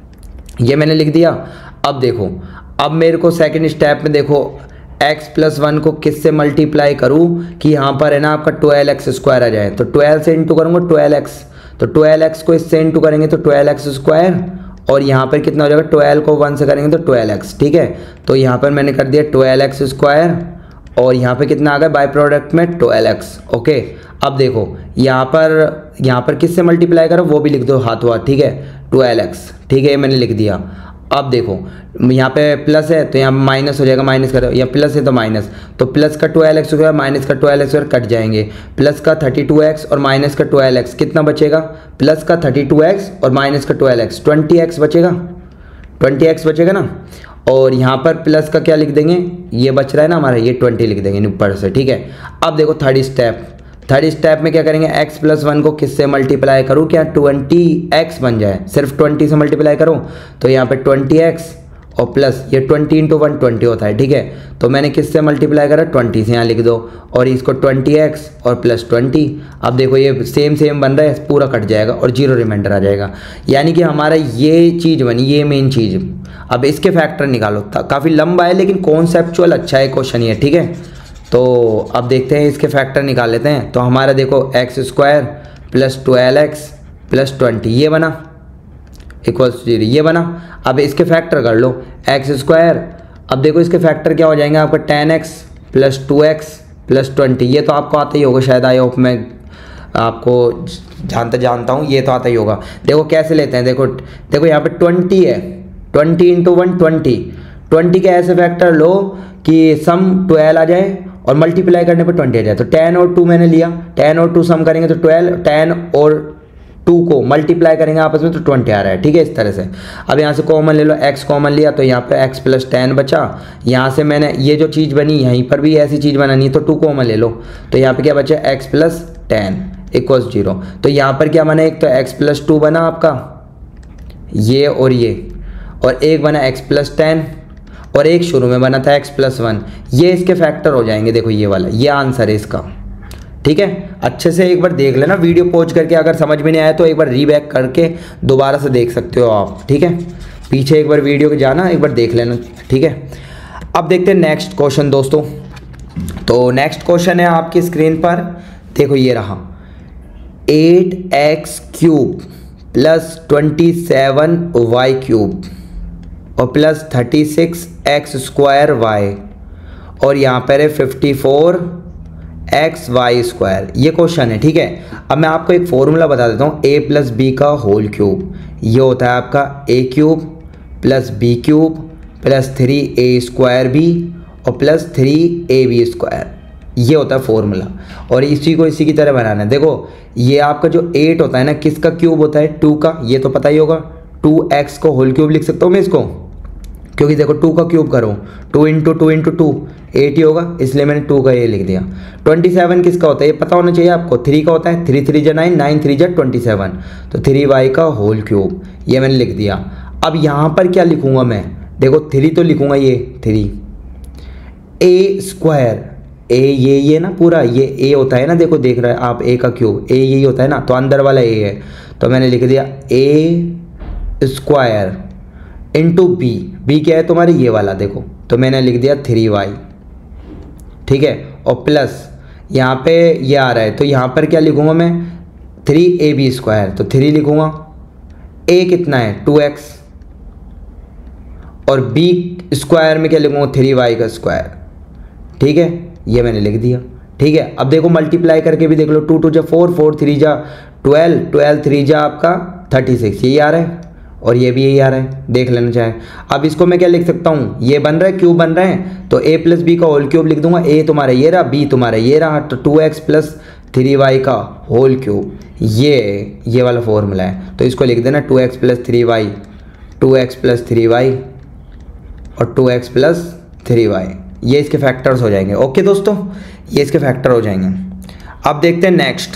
ये मैंने लिख दिया। अब देखो अब मेरे को सेकंड स्टेप में देखो x प्लस वन को किससे मल्टीप्लाई करूँ कि यहाँ पर है ना आपका ट्वेल्व एक्स स्क्वायर आ जाए, तो ट्वेल्व से इंटू करूँगा ट्वेल्व एक्स, तो ट्वेल्व एक्स को इससे इंटू करेंगे तो ट्वेल्व एक्स स्क्वायर, और यहाँ पर कितना हो जाएगा, ट्वेल्व को वन से करेंगे तो ट्वेल्व एक्स, ठीक है। तो यहाँ पर मैंने कर दिया ट्वेल्व एक्स स्क्वायर, और यहाँ पे कितना आ गया बाय प्रोडक्ट में ट्वेल्व एक्स, ओके। अब देखो यहाँ पर यहाँ पर किससे मल्टीप्लाई करो वो भी लिख दो हाथों हाथ, ठीक है, ट्वेल्व एक्स, ठीक है, ये मैंने लिख दिया। अब देखो यहाँ पे प्लस है तो यहाँ माइनस हो जाएगा, माइनस करो, यहाँ प्लस है तो माइनस, तो प्लस का ट्वेल्व एक्स स्क्वायर माइनस का ट्वेल्व एक्स स्क्वायर कट जाएंगे, प्लस का थर्टी टू एक्स और माइनस का ट्वेल्व एक्स कितना बचेगा, प्लस का थर्टी टू एक्स और माइनस का ट्वेल्व एक्स ट्वेंटी एक्स बचेगा, ट्वेंटी एक्स बचेगा ना। और यहाँ पर प्लस का क्या लिख देंगे, ये बच रहा है ना हमारा, ये ट्वेंटी लिख देंगे ऊपर से, ठीक है। अब देखो थर्ड स्टेप, थर्ड स्टेप में क्या करेंगे, x प्लस वन को किससे मल्टीप्लाई करूँ क्या ट्वेंटी एक्स बन जाए, सिर्फ ट्वेंटी से मल्टीप्लाई करूँ तो यहाँ पे ट्वेंटी एक्स और प्लस ये ट्वेंटी इंटू वन ट्वेंटी होता है, ठीक है। तो मैंने किससे मल्टीप्लाई करा, ट्वेंटी से, यहाँ लिख दो, और इसको ट्वेंटी एक्स और प्लस ट्वेंटी। अब देखो ये सेम सेम बन रहा है, पूरा कट जाएगा और जीरो रिमाइंडर आ जाएगा, यानी कि हमारा ये चीज़ बनी, ये मेन चीज़। अब इसके फैक्टर निकालो, काफ़ी लंबा है लेकिन कॉन्सेप्चुअल अच्छा है क्वेश्चन ये, ठीक है। तो अब देखते हैं इसके फैक्टर निकाल लेते हैं। तो हमारा देखो x square plus twelve x plus twenty ये बना इक्वल्स जीरो, ये बना। अब इसके फैक्टर कर लो, एक्स स्क्वायर, अब देखो इसके फैक्टर क्या हो जाएंगे आपका ten x plus two x plus twenty, ये तो आपको आता ही होगा शायद, आई होप मैं आपको जानता जानता हूँ, ये तो आता ही होगा। देखो कैसे लेते हैं, देखो देखो यहाँ पे ट्वेंटी है, twenty into one twenty, twenty के ऐसे फैक्टर लो कि सम ट्वेल्व आ जाए और मल्टीप्लाई करने पर ट्वेंटी आ जाए। तो टेन और टू मैंने लिया, टेन और टू सम करेंगे तो ट्वेल्व, टेन और टू को मल्टीप्लाई करेंगे आपस में तो ट्वेंटी आ रहा है, ठीक है, इस तरह से। अब यहाँ से कॉमन ले लो, x कॉमन लिया तो यहाँ पे x प्लस टेन बचा। यहाँ से मैंने ये जो चीज़ बनी यहीं पर भी ऐसी चीज़ बनानी है तो टू कॉमन ले लो, तो यहाँ पे क्या बचा x plus ten equals zero. तो यहाँ पर क्या बना, एक तो x प्लस टू बना आपका ये और ये, और एक बना x प्लस टेन, और एक शुरू में बना था x प्लस वन। ये इसके फैक्टर हो जाएंगे, देखो ये वाला, ये आंसर है इसका, ठीक है। अच्छे से एक बार देख लेना वीडियो पॉज करके, अगर समझ में नहीं आया तो एक बार रीबैक करके दोबारा से देख सकते हो आप, ठीक है। पीछे एक बार वीडियो के जाना, एक बार देख लेना, ठीक है। अब देखते हैं नेक्स्ट क्वेश्चन दोस्तों। तो नेक्स्ट क्वेश्चन है आपकी स्क्रीन पर, देखो ये रहा, eight x cube plus twenty seven y cube और plus thirty six x square y, और यहाँ पर है fifty four x y square. ये क्वेश्चन है, ठीक है। अब मैं आपको एक फॉर्मूला बता देता हूँ, ए प्लस बी का होल क्यूब, ये होता है आपका a cube plus b cube plus three a square b और plus three a b square, ये होता है फॉर्मूला। और इसी को इसी की तरह बनाना है। देखो ये आपका जो एट होता है ना, किसका क्यूब होता है, टू का, ये तो पता ही होगा। टू एक्स को होल क्यूब लिख सकता हूँ मैं इसको, क्योंकि देखो टू का क्यूब करो, two into two into two eight ही होगा, इसलिए मैंने टू का ये लिख दिया। ट्वेंटी सेवन किसका होता है ये पता होना चाहिए आपको, थ्री का होता है, थ्री थ्री जा नाइन, नाइन थ्री जा ट्वेंटी सेवन, तो थ्री वाई का होल क्यूब, ये मैंने लिख दिया। अब यहाँ पर क्या लिखूँगा मैं, देखो थ्री तो लिखूँगा ये थ्री, ए स्क्वायर, ए ये ये ना पूरा ये ए होता है ना, देखो देख रहे हैं आप ए का क्यूब, ए यही होता है ना, तो अंदर वाला ए है, तो मैंने लिख दिया a square into b, b क्या है तुम्हारी ये वाला, देखो तो मैंने लिख दिया थ्री वाई, ठीक है। और प्लस यहाँ पे ये आ रहा है, तो यहाँ पर क्या लिखूँगा मैं, थ्री ए बी स्क्वायर, तो थ्री लिखूँगा, ए कितना है टू एक्स, और बी स्क्वायर में क्या लिखूँगा, थ्री वाई का स्क्वायर, ठीक है, ये मैंने लिख दिया, ठीक है। अब देखो मल्टीप्लाई करके भी देख लो, टू टू जा फोर, फोर थ्री जा ट्वेल्व, ट्वेल्व थ्री जा आपका थर्टी सिक्स, यही आ रहा है, और ये भी यही आ रहा है, देख लेना चाहे। अब इसको मैं क्या लिख सकता हूँ, ये बन रहा है क्यूब बन रहा है, तो ए प्लस बी का होल क्यूब लिख दूंगा, ए तुम्हारा ये रहा, बी तुम्हारा ये रहा, तो two x plus three y का होल क्यूब, ये ये वाला फॉर्मूला है, तो इसको लिख देना two x plus three y, two x plus three y और two x plus three y, ये इसके फैक्टर्स हो जाएंगे। ओके दोस्तों, ये इसके फैक्टर हो जाएंगे। अब देखते हैं नेक्स्ट,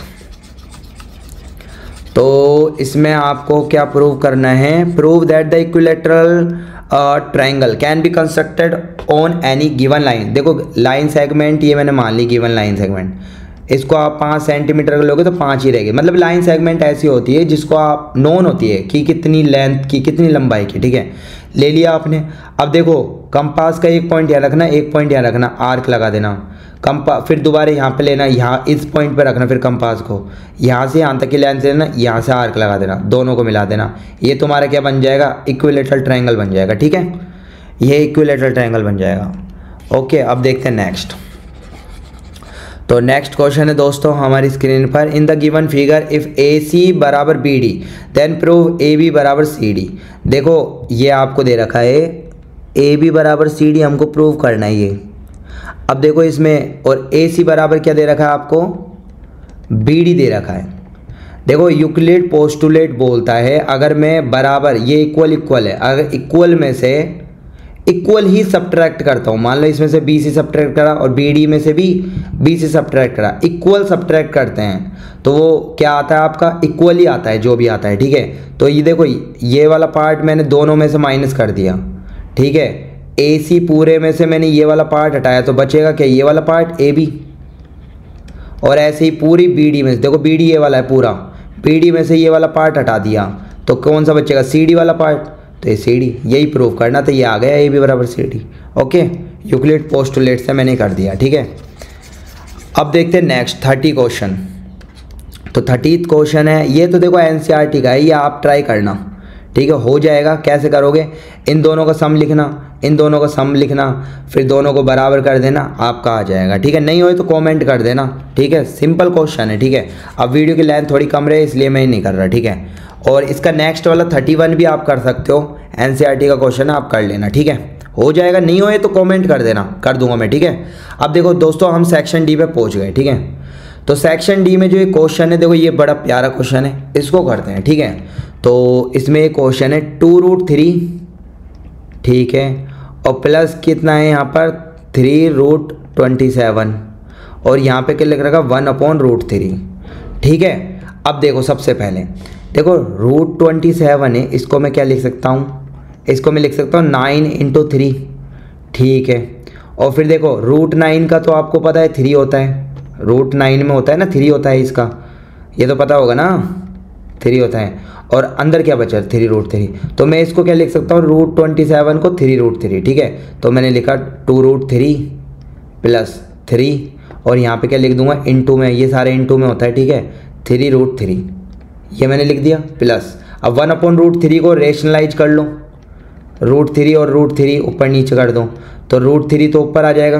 तो इसमें आपको क्या प्रूव करना है, prove that the equilateral triangle can be constructed on any given line. देखो लाइन सेगमेंट ये मैंने मान ली गिवन लाइन सेगमेंट, इसको आप पाँच सेंटीमीटर का लोगे तो पाँच ही रहेगी, मतलब लाइन सेगमेंट ऐसी होती है जिसको आप नोन होती है कि कितनी लेंथ की कितनी लंबाई की, ठीक है, ले लिया आपने। अब देखो कंपास का एक पॉइंट यहाँ रखना, एक पॉइंट यहाँ रखना, आर्क लगा देना, कंपा फिर दोबारा यहाँ पे लेना, यहाँ इस पॉइंट पे रखना, फिर कंपास को यहाँ से यहाँ तक की लेंथ लेना, यहाँ से आर्क लगा देना, दोनों को मिला देना, ये तुम्हारा क्या बन जाएगा, इक्विलैटरल ट्रायंगल बन जाएगा, ठीक है, ये इक्विलैटरल ट्रायंगल बन जाएगा। ओके, अब देखते हैं नेक्स्ट। तो नेक्स्ट क्वेश्चन है दोस्तों हमारी स्क्रीन पर, in the given figure if A C बराबर B D then prove A B बराबर सी डी। देखो ये आपको दे रखा है ए बी बराबर सी डी, हमको प्रूव करना है ये। अब देखो इसमें, और ए सी बराबर क्या दे रखा है आपको, बी डी दे रखा है। देखो यूक्लिड पोस्टुलेट बोलता है अगर मैं बराबर, ये इक्वल इक्वल है, अगर इक्वल में से इक्वल ही सब्ट्रैक्ट करता हूँ, मान लो इसमें से बी सी सब्ट्रैक्ट करा और बी डी में से भी बी सी सब्ट्रैक्ट करा, इक्वल सब्ट्रैक्ट करते हैं तो वो क्या आता है आपका, इक्वल ही आता है जो भी आता है, ठीक है। तो ये देखो ये वाला पार्ट मैंने दोनों में से माइनस कर दिया, ठीक है, ए सी पूरे में से मैंने ये वाला पार्ट हटाया तो बचेगा क्या, ये वाला पार्ट ए बी, और ऐसे ही पूरी बी डी में से, देखो बी डी ये वाला है पूरा, बी डी में से ये वाला पार्ट हटा दिया तो कौन सा बचेगा, सी डी वाला पार्ट, तो ये सी डी, यही प्रूव करना, तो ये आ गया ए बी बराबर C D. Okay, Euclid postulate से मैंने कर दिया, ठीक है। अब देखते हैं नेक्स्ट थर्टी क्वेश्चन। तो थर्टीथ क्वेश्चन है, ये तो देखो एन सी आर टी का है, ये आप ट्राई करना, ठीक है, हो जाएगा। कैसे करोगे, इन दोनों का सम लिखना, इन दोनों का सम लिखना, फिर दोनों को बराबर कर देना, आपका आ जाएगा, ठीक है। नहीं होए तो कमेंट कर देना, ठीक है, सिंपल क्वेश्चन है, ठीक है। अब वीडियो की लेंथ थोड़ी कम रहे इसलिए मैं नहीं कर रहा, ठीक है। और इसका नेक्स्ट वाला थर्टी वन भी आप कर सकते हो, एन सी आर टी का क्वेश्चन है, आप कर लेना, ठीक है, हो जाएगा। नहीं होए तो कमेंट कर देना, कर दूंगा मैं, ठीक है। अब देखो दोस्तों हम सेक्शन डी पे पहुंच गए, ठीक है। तो सेक्शन डी में जो ये क्वेश्चन है, देखो ये बड़ा प्यारा क्वेश्चन है, इसको करते हैं, ठीक है। तो इसमें एक क्वेश्चन है टू रूट थ्री, ठीक है, और प्लस कितना है यहाँ पर थ्री रूट ट्वेंटी सेवन, और यहाँ पे क्या लिख रखा वन अपॉन रूट थ्री, ठीक है। अब देखो सबसे पहले देखो रूट ट्वेंटी सेवन है, इसको मैं क्या लिख सकता हूँ, इसको मैं लिख सकता हूँ नाइन इंटू थ्री, ठीक है। और फिर देखो रूट नाइन का तो आपको पता है थ्री होता है, रूट नाइन में होता है ना थ्री होता है इसका, ये तो पता होगा ना, थ्री होता है। और अंदर क्या बचा थ्री रूट थ्री, तो मैं इसको क्या लिख सकता हूँ रूट ट्वेंटी सेवन को थ्री रूट थ्री, ठीक है। तो मैंने लिखा two root three plus three, और यहाँ पे क्या लिख दूंगा इंटू में, ये सारे इंटू में होता है, ठीक है, थ्री रूट थ्री, ये मैंने लिख दिया प्लस। अब वन अपॉन रूट थ्री को रेशनलाइज कर लो, रूट थ्री और रूट थ्री ऊपर नीचे कर दो, तो रूट थ्री तो ऊपर आ जाएगा,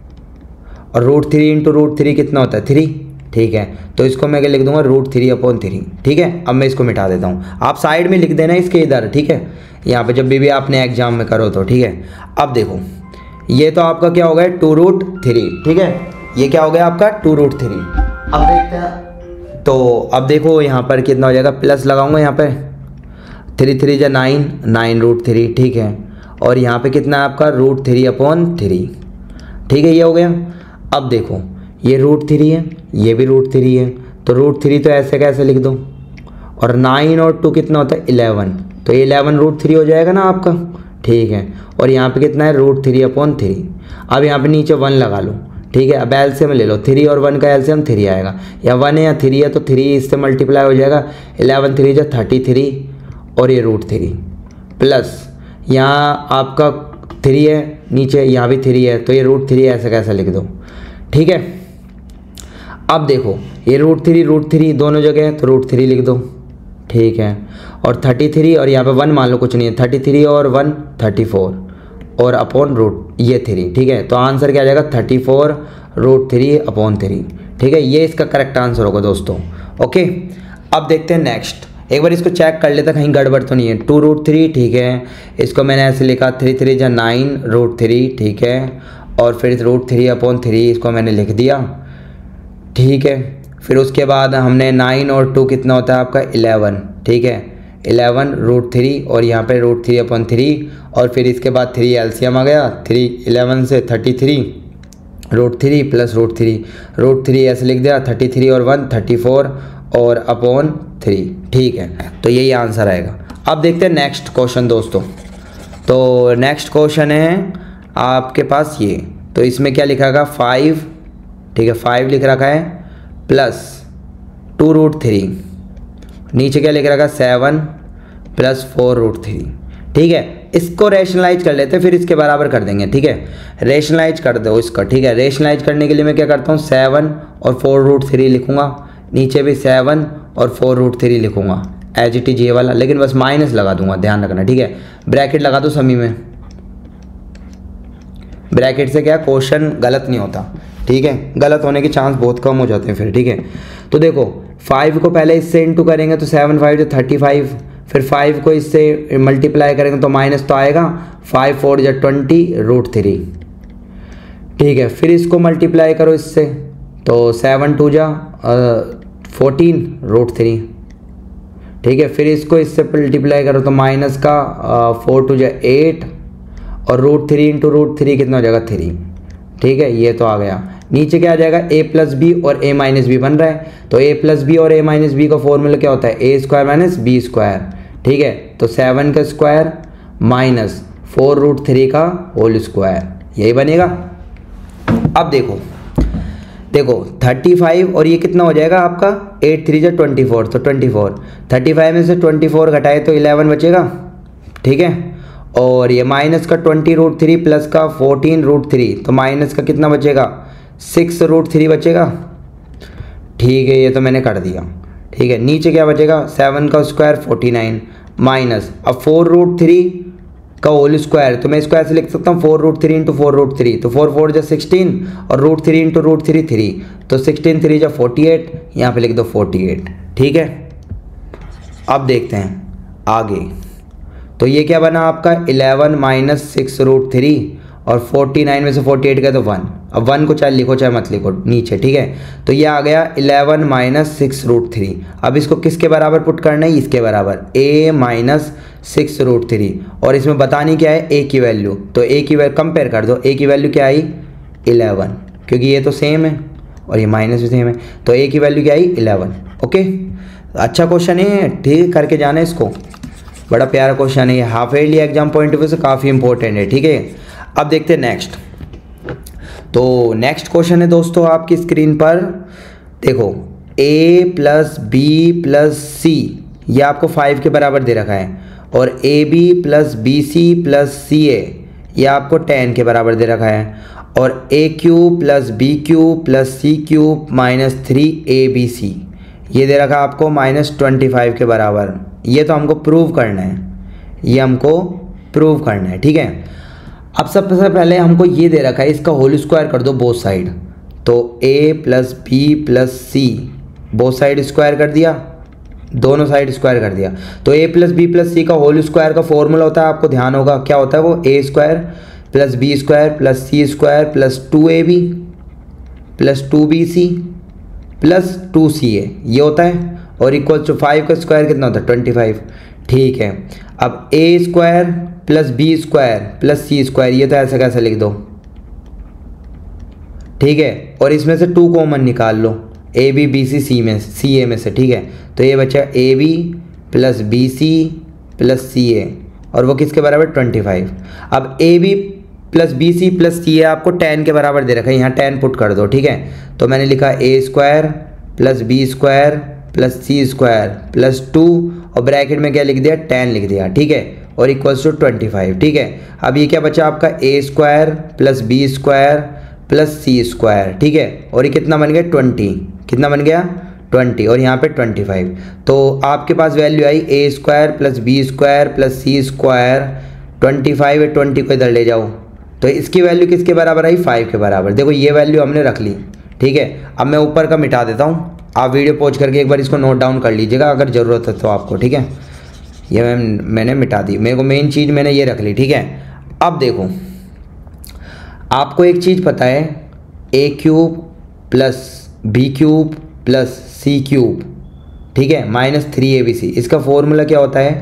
और root three into root three कितना होता है थ्री, ठीक है। तो इसको मैं क्या लिख दूंगा रूट थ्री अपॉन थ्री, ठीक है। अब मैं इसको मिटा देता हूँ, आप साइड में लिख देना इसके इधर, ठीक है, यहाँ पे जब भी भी आपने एग्जाम में करो तो, ठीक है। अब देखो ये तो आपका क्या हो गया टू रूट थ्री, ठीक है, ये क्या हो गया आपका टू रूट थ्री। अब देखते हैं, तो अब देखो यहाँ पर कितना हो जाएगा, प्लस लगाऊंगा यहाँ पे, थ्री थ्री जा नाइन, नाइन रूट थ्री, ठीक है, और यहाँ पे कितना है आपका रूट थ्री अपॉन थ्री, ठीक है, ये हो गया। अब देखो ये रूट थ्री है, ये भी रूट थ्री है, तो रूट थ्री तो ऐसे कैसे लिख दो, और नाइन और टू कितना होता है इलेवन, तो ये इलेवन रूट थ्री हो जाएगा ना आपका, ठीक है। और यहाँ पे कितना है रूट थ्री अपॉन थ्री, अब यहाँ पे नीचे वन लगा लो, ठीक है। अब एलसीएम ले लो, थ्री और वन का एलसीएम थ्री आएगा, या वन है या थ्री है तो थ्री इससे मल्टीप्लाई हो जाएगा, इलेवन थ्री जो थर्टी थ्री, और ये रूट थ्री प्लस यहाँ आपका थ्री है, नीचे यहाँ भी थ्री है, तो ये रूट थ्री ऐसे कैसे लिख दो, ठीक है। अब देखो ये रूट थ्री रूट थ्री दोनों जगह है, तो रूट थ्री लिख दो, ठीक है। और थर्टी थ्री और यहाँ पे वन मान लो कुछ नहीं है, थर्टी थ्री और वन थर्टी फोर, और अपॉन रूट ये थ्री, ठीक है। तो आंसर क्या आ जाएगा thirty four root three upon three, ठीक है, ये इसका करेक्ट आंसर होगा दोस्तों, ओके। अब देखते हैं नेक्स्ट, एक बार इसको चेक कर लेता कहीं गड़बड़ तो नहीं है, टू रूट थ्री, ठीक है, इसको मैंने ऐसे लिखा थ्री थ्री जा नाइन रूट थ्री, ठीक है, और फिर रूट थ्री अपॉन थ्री इसको मैंने लिख दिया, ठीक है। फिर उसके बाद हमने नाइन और टू कितना होता है आपका इलेवन, ठीक है, इलेवन रूट थ्री, और यहाँ पे रूट थ्री अपॉन थ्री, और फिर इसके बाद थ्री एलसीएम आ गया, थ्री इलेवन से thirty three root three plus root three, root three ऐसे लिख दिया, थर्टी थ्री और वन थर्टी फोर, और अपॉन थ्री, ठीक है। तो यही आंसर आएगा। अब देखते हैं नेक्स्ट क्वेश्चन दोस्तों, तो नेक्स्ट क्वेश्चन है आपके पास ये, तो इसमें क्या लिखा होगा फाइव, ठीक है, फाइव लिख रखा है प्लस टू रूट थ्री, नीचे क्या लिख रखा है seven plus four root three, ठीक है। इसको रेशनलाइज कर लेते हैं, फिर इसके बराबर कर देंगे, ठीक है, रेशनलाइज कर दो इसका, ठीक है। रेशनलाइज करने के लिए मैं क्या करता हूँ सेवन और फोर रूट थ्री लिखूँगा, नीचे भी सेवन और फोर रूट थ्री लिखूँगा एज इट इज ये वाला, लेकिन बस माइनस लगा दूंगा, ध्यान रखना, ठीक है। ब्रैकेट लगा दो सभी में, ब्रैकेट से क्या क्वेश्चन गलत नहीं होता, ठीक है, गलत होने के चांस बहुत कम हो जाते हैं फिर, ठीक है। तो देखो फाइव को पहले इससे इंटू करेंगे तो सेवन फाइव जो थर्टी फाइव, फिर फाइव को इससे मल्टीप्लाई करेंगे तो माइनस तो आएगा, फाइव फोर जो ट्वेंटी रूट थ्री, ठीक है। फिर इसको मल्टीप्लाई करो इससे, तो सेवन टू जा फोर्टीन रूट थ्री, ठीक है। फिर इसको इससे मल्टीप्लाई करो तो माइनस का फोर टू जा एट, और root three into root three कितना हो जाएगा थ्री, ठीक है, ये तो आ गया। नीचे क्या आ जाएगा ए प्लस बी और ए माइनस बी बन रहा है, तो ए प्लस बी और ए माइनस बी का फॉर्मूला क्या होता है a square minus b square, ठीक है। तो सेवन का square minus four root three का होल स्क्वायर, यही बनेगा। अब देखो देखो थर्टी फाइव और ये कितना हो जाएगा आपका एट थ्री जो ट्वेंटी फोर, तो ट्वेंटी फोर, थर्टी फाइव में से ट्वेंटी फोर घटाए तो इलेवन बचेगा, ठीक है। और ये माइनस का ट्वेंटी रूट थ्री प्लस का फोर्टीन रूट थ्री, तो माइनस का कितना बचेगा सिक्स रूट थ्री बचेगा, ठीक है, ये तो मैंने कर दिया, ठीक है। नीचे क्या बचेगा सेवन का स्क्वायर फोर्टी नाइन माइनस, अब फोर रूट थ्री का होल स्क्वायर, तो मैं इसको ऐसे लिख सकता हूँ four root three into four root three, तो फोर फोर जो सिक्सटीन, और root three into root three three, तो सिक्सटीन थ्री जो फोर्टी एट, यहाँ पे लिख दो फोर्टी एट, ठीक है। अब देखते हैं आगे, तो ये क्या बना आपका eleven minus six root three, और फोर्टी नाइन में से फोर्टी एट गया तो वन। अब वन को चाहे लिखो चाहे मत लिखो नीचे, ठीक है। तो ये आ गया eleven minus six root three. अब इसको किसके बराबर पुट करना है, इसके बराबर, a minus six root three. और इसमें बतानी क्या है, ए की वैल्यू। तो ए की वैल्यू कंपेयर कर दो, ए की वैल्यू क्या आई इलेवन, क्योंकि ये तो सेम है और ये माइनस भी सेम है, तो ए की वैल्यू क्या आई इलेवन। ओके, अच्छा क्वेश्चन है, ठीक करके जाना है इसको, बड़ा प्यारा क्वेश्चन है ये, half yearly exam point of view से काफ़ी इंपॉर्टेंट है, ठीक है। अब देखते हैं नेक्स्ट। तो नेक्स्ट क्वेश्चन है दोस्तों आपकी स्क्रीन पर, देखो a plus B plus c, ये आपको फाइव के बराबर दे रखा है, और a b plus B c plus c a, ये आपको टेन के बराबर दे रखा है, और a cube plus b cube plus c cube minus three a B c, ये दे रखा है आपको माइनस ट्वेंटी फाइव के बराबर। ये तो हमको प्रूव करना है, ये हमको प्रूव करना है, ठीक है। अब सबसे पहले हमको ये दे रखा है, इसका होल स्क्वायर कर दो बोथ साइड। तो a plus B plus c, both side square कर दिया, दोनों साइड स्क्वायर कर दिया। तो a प्लस बी प्लस सी का होल स्क्वायर का फॉर्मूला होता है, आपको ध्यान होगा क्या होता है वो, a square plus B square plus C square plus two A b plus two B c plus two C a, ये होता है। और इक्वल टू फाइव का स्क्वायर कितना होता है ट्वेंटी फाइव, ठीक है। अब a square plus B square plus C square, ये तो ऐसे कैसे लिख दो, ठीक है। और इसमें से टू कॉमन निकाल लो, ए बी बी सी सी में सी ए में से, ठीक है। तो ये बचा a b plus B c plus c a, और वो किसके बराबर ट्वेंटी फाइव। अब a b plus B c plus c a आपको टेन के बराबर दे रखा है, यहाँ टेन पुट कर दो, ठीक है। तो मैंने लिखा a square plus B square plus C square plus two, और ब्रैकेट में क्या लिख दिया टेन लिख दिया, ठीक है, और इक्वल्स टू ट्वेंटी फाइव, ठीक है। अब ये क्या बचा आपका ए square plus B square plus सी स्क्वायर, ठीक है, और ये कितना बन गया ट्वेंटी, कितना बन गया ट्वेंटी, और यहाँ पे ट्वेंटी फाइव। तो आपके पास वैल्यू आई a square plus B square plus C square, twenty five है, ट्वेंटी को इधर ले जाओ, तो इसकी वैल्यू किसके बराबर आई फाइव के बराबर। देखो ये वैल्यू हमने रख ली, ठीक है। अब मैं ऊपर का मिटा देता हूँ, आप वीडियो पॉज करके एक बार इसको नोट डाउन कर लीजिएगा अगर ज़रूरत है तो आपको, ठीक है। ये मैं मैंने मिटा दी, मेरे को मेन चीज़ मैंने ये रख ली, ठीक है। अब देखो आपको एक चीज़ पता है, a cube plus b cube plus c cube, ठीक है, minus three a B c, इसका फॉर्मूला क्या होता है,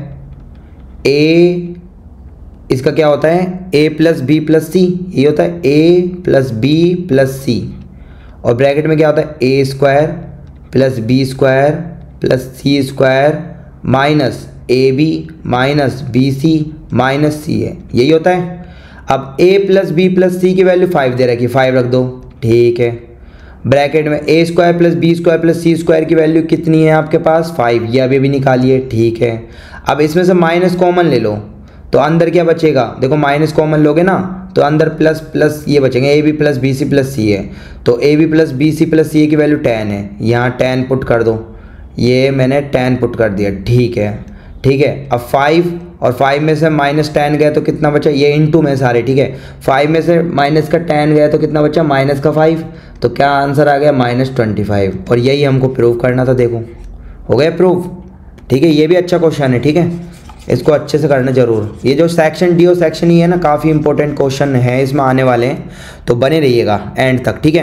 ए इसका क्या होता है a plus B plus c, ये होता है a plus B plus c, और ब्रैकेट में क्या होता है a square plus B square plus C square minus a b minus b C minus c है, यही होता है। अब a plus B plus c की वैल्यू फाइव दे रखी, फाइव रख दो, ठीक है। ब्रैकेट में a square plus B square plus C square की वैल्यू कितनी है आपके पास फाइव, ये अभी भी निकालिए, ठीक है। अब इसमें से माइनस कॉमन ले लो, तो अंदर क्या बचेगा, देखो माइनस कॉमन लोगे ना तो अंदर प्लस प्लस ये बचेंगे, a b plus B c plus c है, तो a b plus B c plus c की वैल्यू टेन है, यहाँ टेन पुट कर दो, ये मैंने टेन पुट कर दिया, ठीक है, ठीक है। अब फाइव और फाइव में से माइनस टेन गया तो कितना बचा, ये इंटू में सारे, ठीक है। फाइव में से माइनस का टेन गया तो कितना बचा माइनस का फाइव, तो क्या आंसर आ गया माइनस ट्वेंटी फाइव, और यही हमको प्रूव करना था। देखो हो गया प्रूव, ठीक है। ये भी अच्छा क्वेश्चन है, ठीक है, इसको अच्छे से करना जरूर। ये जो सेक्शन डी और सेक्शन ई है ना, काफ़ी इंपॉर्टेंट क्वेश्चन है इसमें आने वाले हैं, तो बने रहिएगा एंड तक, ठीक है।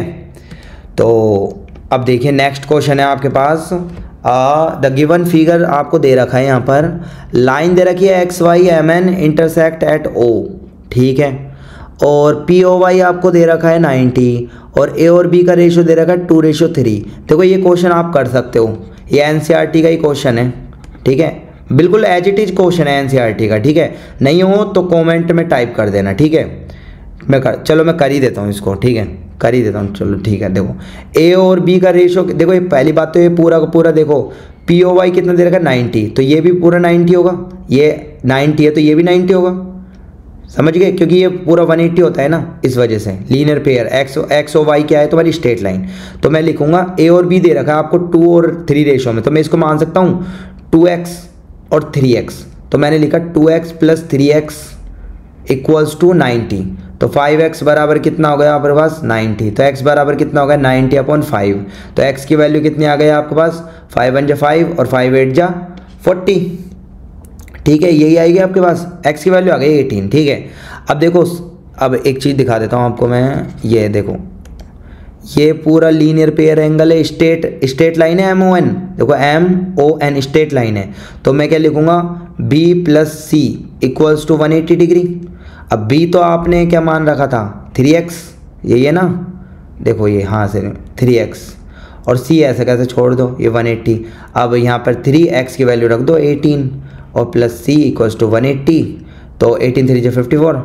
तो अब देखिए नेक्स्ट क्वेश्चन है आपके पास, द गिवन फिगर आपको दे रखा है, यहाँ पर लाइन दे रखी है X Y M N intersect at O, ठीक है, और पी ओ वाई आपको दे रखा है नाइन्टी, और ए और बी का रेशियो दे रखा है टू रेशियो थ्री। देखो ये क्वेश्चन आप कर सकते हो, ये एन सी आर टी का ही क्वेश्चन है, ठीक है, बिल्कुल एज इट इज क्वेश्चन है एन सी आर टी का, ठीक है। नहीं हो तो कमेंट में टाइप कर देना, ठीक है। मैं कर चलो मैं कर ही देता हूँ इसको, ठीक है, कर ही देता हूँ, चलो ठीक है। देखो ए और बी का रेशियो, देखो ये पहली बात तो ये पूरा का पूरा देखो, पी ओ वाई कितना दे रखा है नाइन्टी, तो ये भी पूरा नाइन्टी होगा, ये नाइन्टी है तो ये भी नाइन्टी होगा, समझ गए, क्योंकि ये पूरा वन एट्टी होता है ना, इस वजह से लीनियर पेयर एक्स एक्स और वाई क्या है तुम्हारी स्ट्रेट लाइन। तो मैं लिखूंगा ए और बी दे रखा है आपको टू और थ्री रेशियो में, तो मैं इसको मान सकता हूँ टू एक्स और थ्री एक्स, तो मैंने लिखा two x plus three x equals to ninety, तो फाइव एक्स बराबर कितना हो गया आपके पास नाइन्टी, तो x बराबर कितना होगा नाइन्टी अपॉन फाइव, तो x की वैल्यू कितनी आ गई आपके पास फाइव वन जा फाइव और फाइव एट जा फोर्टी, ठीक है, यही आएगी आपके पास, x की वैल्यू आ गई एटीन, ठीक है। अब देखो अब एक चीज़ दिखा देता हूँ आपको मैं, ये देखो ये पूरा लीनियर पेयर एंगल है, स्ट्रेट स्ट्रेट लाइन है एम ओ एन, देखो M O N straight line है, तो मैं क्या लिखूँगा b plus C equals to one eighty degree. अब बी तो आपने क्या मान रखा था थ्री एक्स, यही है ना, देखो ये हाँ से थ्री एक्स, और सी ऐसे कैसे छोड़ दो ये वन एटी। अब यहाँ पर थ्री एक्स की वैल्यू रख दो एटीन और plus C equals to one eighty, तो एटीन थ्री जो फिफ्टी फोर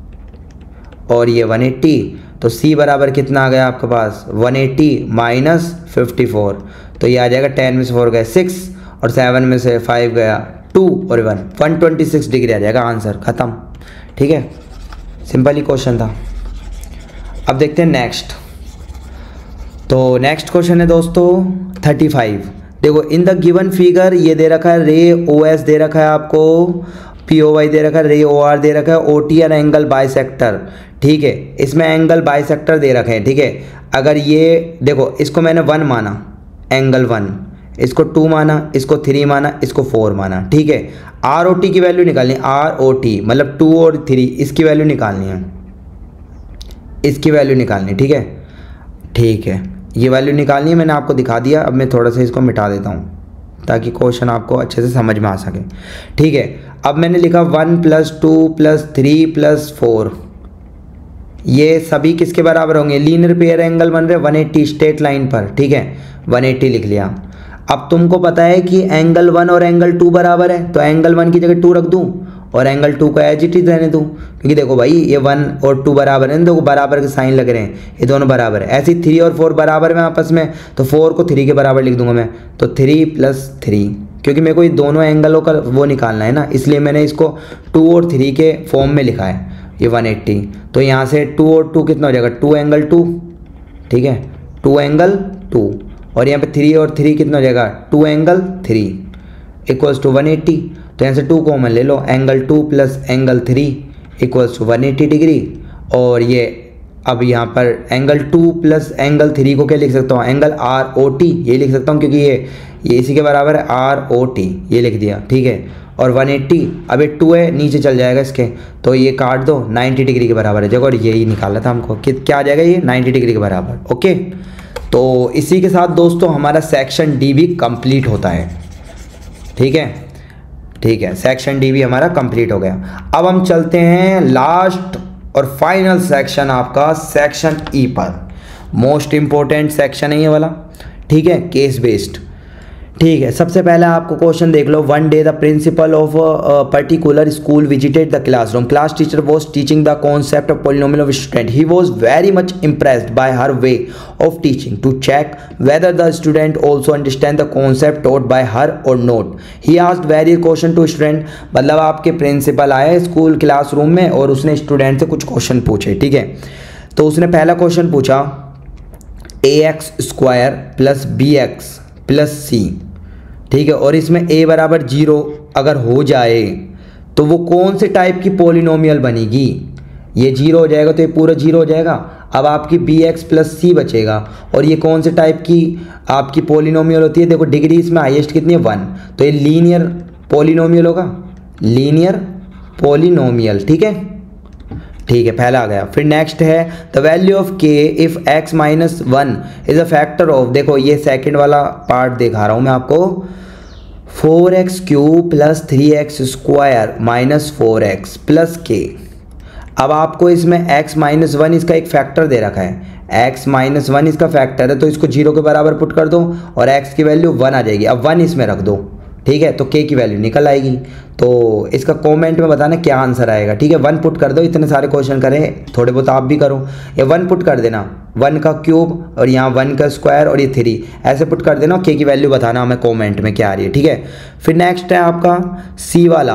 और ये वन एटी, तो c बराबर कितना आ गया आपके पास one eighty minus fifty four, तो ये आ जाएगा टेन में से फोर गए सिक्स और सेवन में से फाइव गया टू और one one twenty six degree आ जाएगा आंसर, ख़त्म। ठीक है, सिंपल ही क्वेश्चन था। अब देखते हैं नेक्स्ट। तो नेक्स्ट क्वेश्चन है दोस्तों थर्टी फाइव। देखो इन द गिवन फिगर ये दे रखा है रे ओ एस दे रखा है आपको, पी ओ वाई दे रखा है, रे ओ आर दे रखा है, O T and angle bisector. ठीक है, इसमें एंगल बाइसेक्टर दे रखे हैं। ठीक है, अगर ये देखो इसको मैंने वन माना एंगल वन, इसको टू माना, इसको थ्री माना, इसको फोर माना। ठीक है, आर ओ टी की वैल्यू निकालनी, आर ओ टी मतलब टू और थ्री, इसकी वैल्यू निकालनी है, इसकी वैल्यू निकालनी। ठीक है, ठीक है, ये वैल्यू निकालनी है, मैंने आपको दिखा दिया। अब मैं थोड़ा सा इसको मिटा देता हूँ ताकि क्वेश्चन आपको अच्छे से समझ में आ सके। ठीक है, अब मैंने लिखा one plus two plus three plus four, ये सभी किसके बराबर होंगे, लीनियर पेयर एंगल बन रहे वन एटी स्ट्रेट लाइन पर। ठीक है, वन एटी लिख लिया। अब तुमको पता है कि एंगल वन और एंगल टू बराबर है, तो एंगल वन की जगह टू रख दूँ और एंगल टू का एज इट इज रहने दूँ, क्योंकि देखो भाई ये वन और टू बराबर है, देखो बराबर के साइन लग रहे हैं, ये दोनों बराबर है। ऐसे थ्री और फोर बराबर में आपस में, तो फोर को थ्री के बराबर लिख दूंगा मैं, तो थ्री प्लस थ्री, क्योंकि मेरे को ये दोनों एंगलों का वो निकालना है ना, इसलिए मैंने इसको टू और थ्री के फॉर्म में लिखा है ये वन एटी। तो यहाँ से टू और टू कितना हो जाएगा, टू एंगल टू। ठीक है, टू एंगल टू, और यहाँ पे थ्री और थ्री कितना हो जाएगा, two angle three equals to one eighty. तो यहाँ से टू कॉमन ले लो, angle two plus angle three equals to one eighty degree. और ये अब यहाँ पर angle two plus angle three को क्या लिख सकता हूँ, एंगल आर ओ टी ये लिख सकता हूँ, क्योंकि ये ये इसी के बराबर है आर ओ टी, ये लिख दिया। ठीक है, और वन एटी, अब ये टू है नीचे चल जाएगा इसके, तो ये काट दो, नाइन्टी डिग्री के बराबर है जगह, और यही निकाला था हमको कि क्या आ जाएगा ये नाइन्टी डिग्री के बराबर। ओके, तो इसी के साथ दोस्तों हमारा सेक्शन डी भी कंप्लीट होता है। ठीक है, ठीक है, सेक्शन डी भी हमारा कंप्लीट हो गया। अब हम चलते हैं लास्ट और फाइनल सेक्शन आपका सेक्शन ई पर। मोस्ट इंपॉर्टेंट सेक्शन है ये वाला। ठीक है, केस बेस्ड। ठीक है, सबसे पहले आपको क्वेश्चन देख लो। One day the principal of particular school visited the classroom. Class teacher was teaching the concept of polynomial of student. He was very much impressed by her way of teaching to check whether the student also understand the concept taught by her or not. He asked various question to student. मतलब आपके principal आए school classroom में और उसने student से कुछ question पूछे। ठीक है, तो उसने पहला क्वेश्चन पूछा A X square plus B X plus C. ठीक है, और इसमें a बराबर जीरो अगर हो जाए तो वो कौन से टाइप की पॉलिनोमियल बनेगी। ये जीरो हो जाएगा तो ये पूरा जीरो हो जाएगा। अब आपकी बी एक्स प्लस सी बचेगा, और ये कौन से टाइप की आपकी पॉलिनोमियल होती है, देखो डिग्री इसमें हाईएस्ट कितनी है वन, तो ये लीनियर पॉलिनोमियल होगा, लीनियर पॉलिनोमियल। ठीक है, ठीक है, पहला आ गया। फिर नेक्स्ट है the value of K if X minus one is a factor of, देखो ये सेकंड वाला पार्ट दिखा रहा हूँ मैं आपको, four X cube plus three X square minus four X plus K. अब आपको इसमें x माइनस वन इसका एक फैक्टर दे रखा है, x माइनस वन इसका फैक्टर है, तो इसको जीरो के बराबर पुट कर दो और x की वैल्यू वन आ जाएगी। अब वन इसमें रख दो, ठीक है, तो k की वैल्यू निकल आएगी। तो इसका कमेंट में बताना क्या आंसर आएगा। ठीक है, वन पुट कर दो, इतने सारे क्वेश्चन करें, थोड़े बहुत आप भी करो, या वन पुट कर देना, वन का क्यूब और यहाँ वन का स्क्वायर और ये थ्री, ऐसे पुट कर देना, k की वैल्यू बताना हमें कमेंट में क्या आ रही है। ठीक है, फिर नेक्स्ट है आपका सी वाला,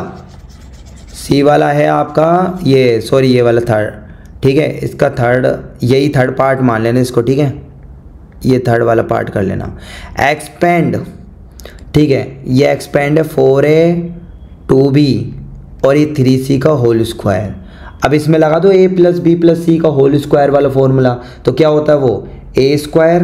सी वाला है आपका ये, सॉरी ये वाला थर्ड, ठीक है, इसका थर्ड, यही थर्ड पार्ट मान लेना इसको। ठीक है, ये थर्ड वाला पार्ट कर लेना, एक्सपेंड। ठीक है, ये एक्सपेंड है फोर ए टू बी और ये थ्री सी का होल स्क्वायर। अब इसमें लगा दो ए प्लस बी प्लस सी का होल स्क्वायर वाला फॉर्मूला, तो क्या होता है वो A square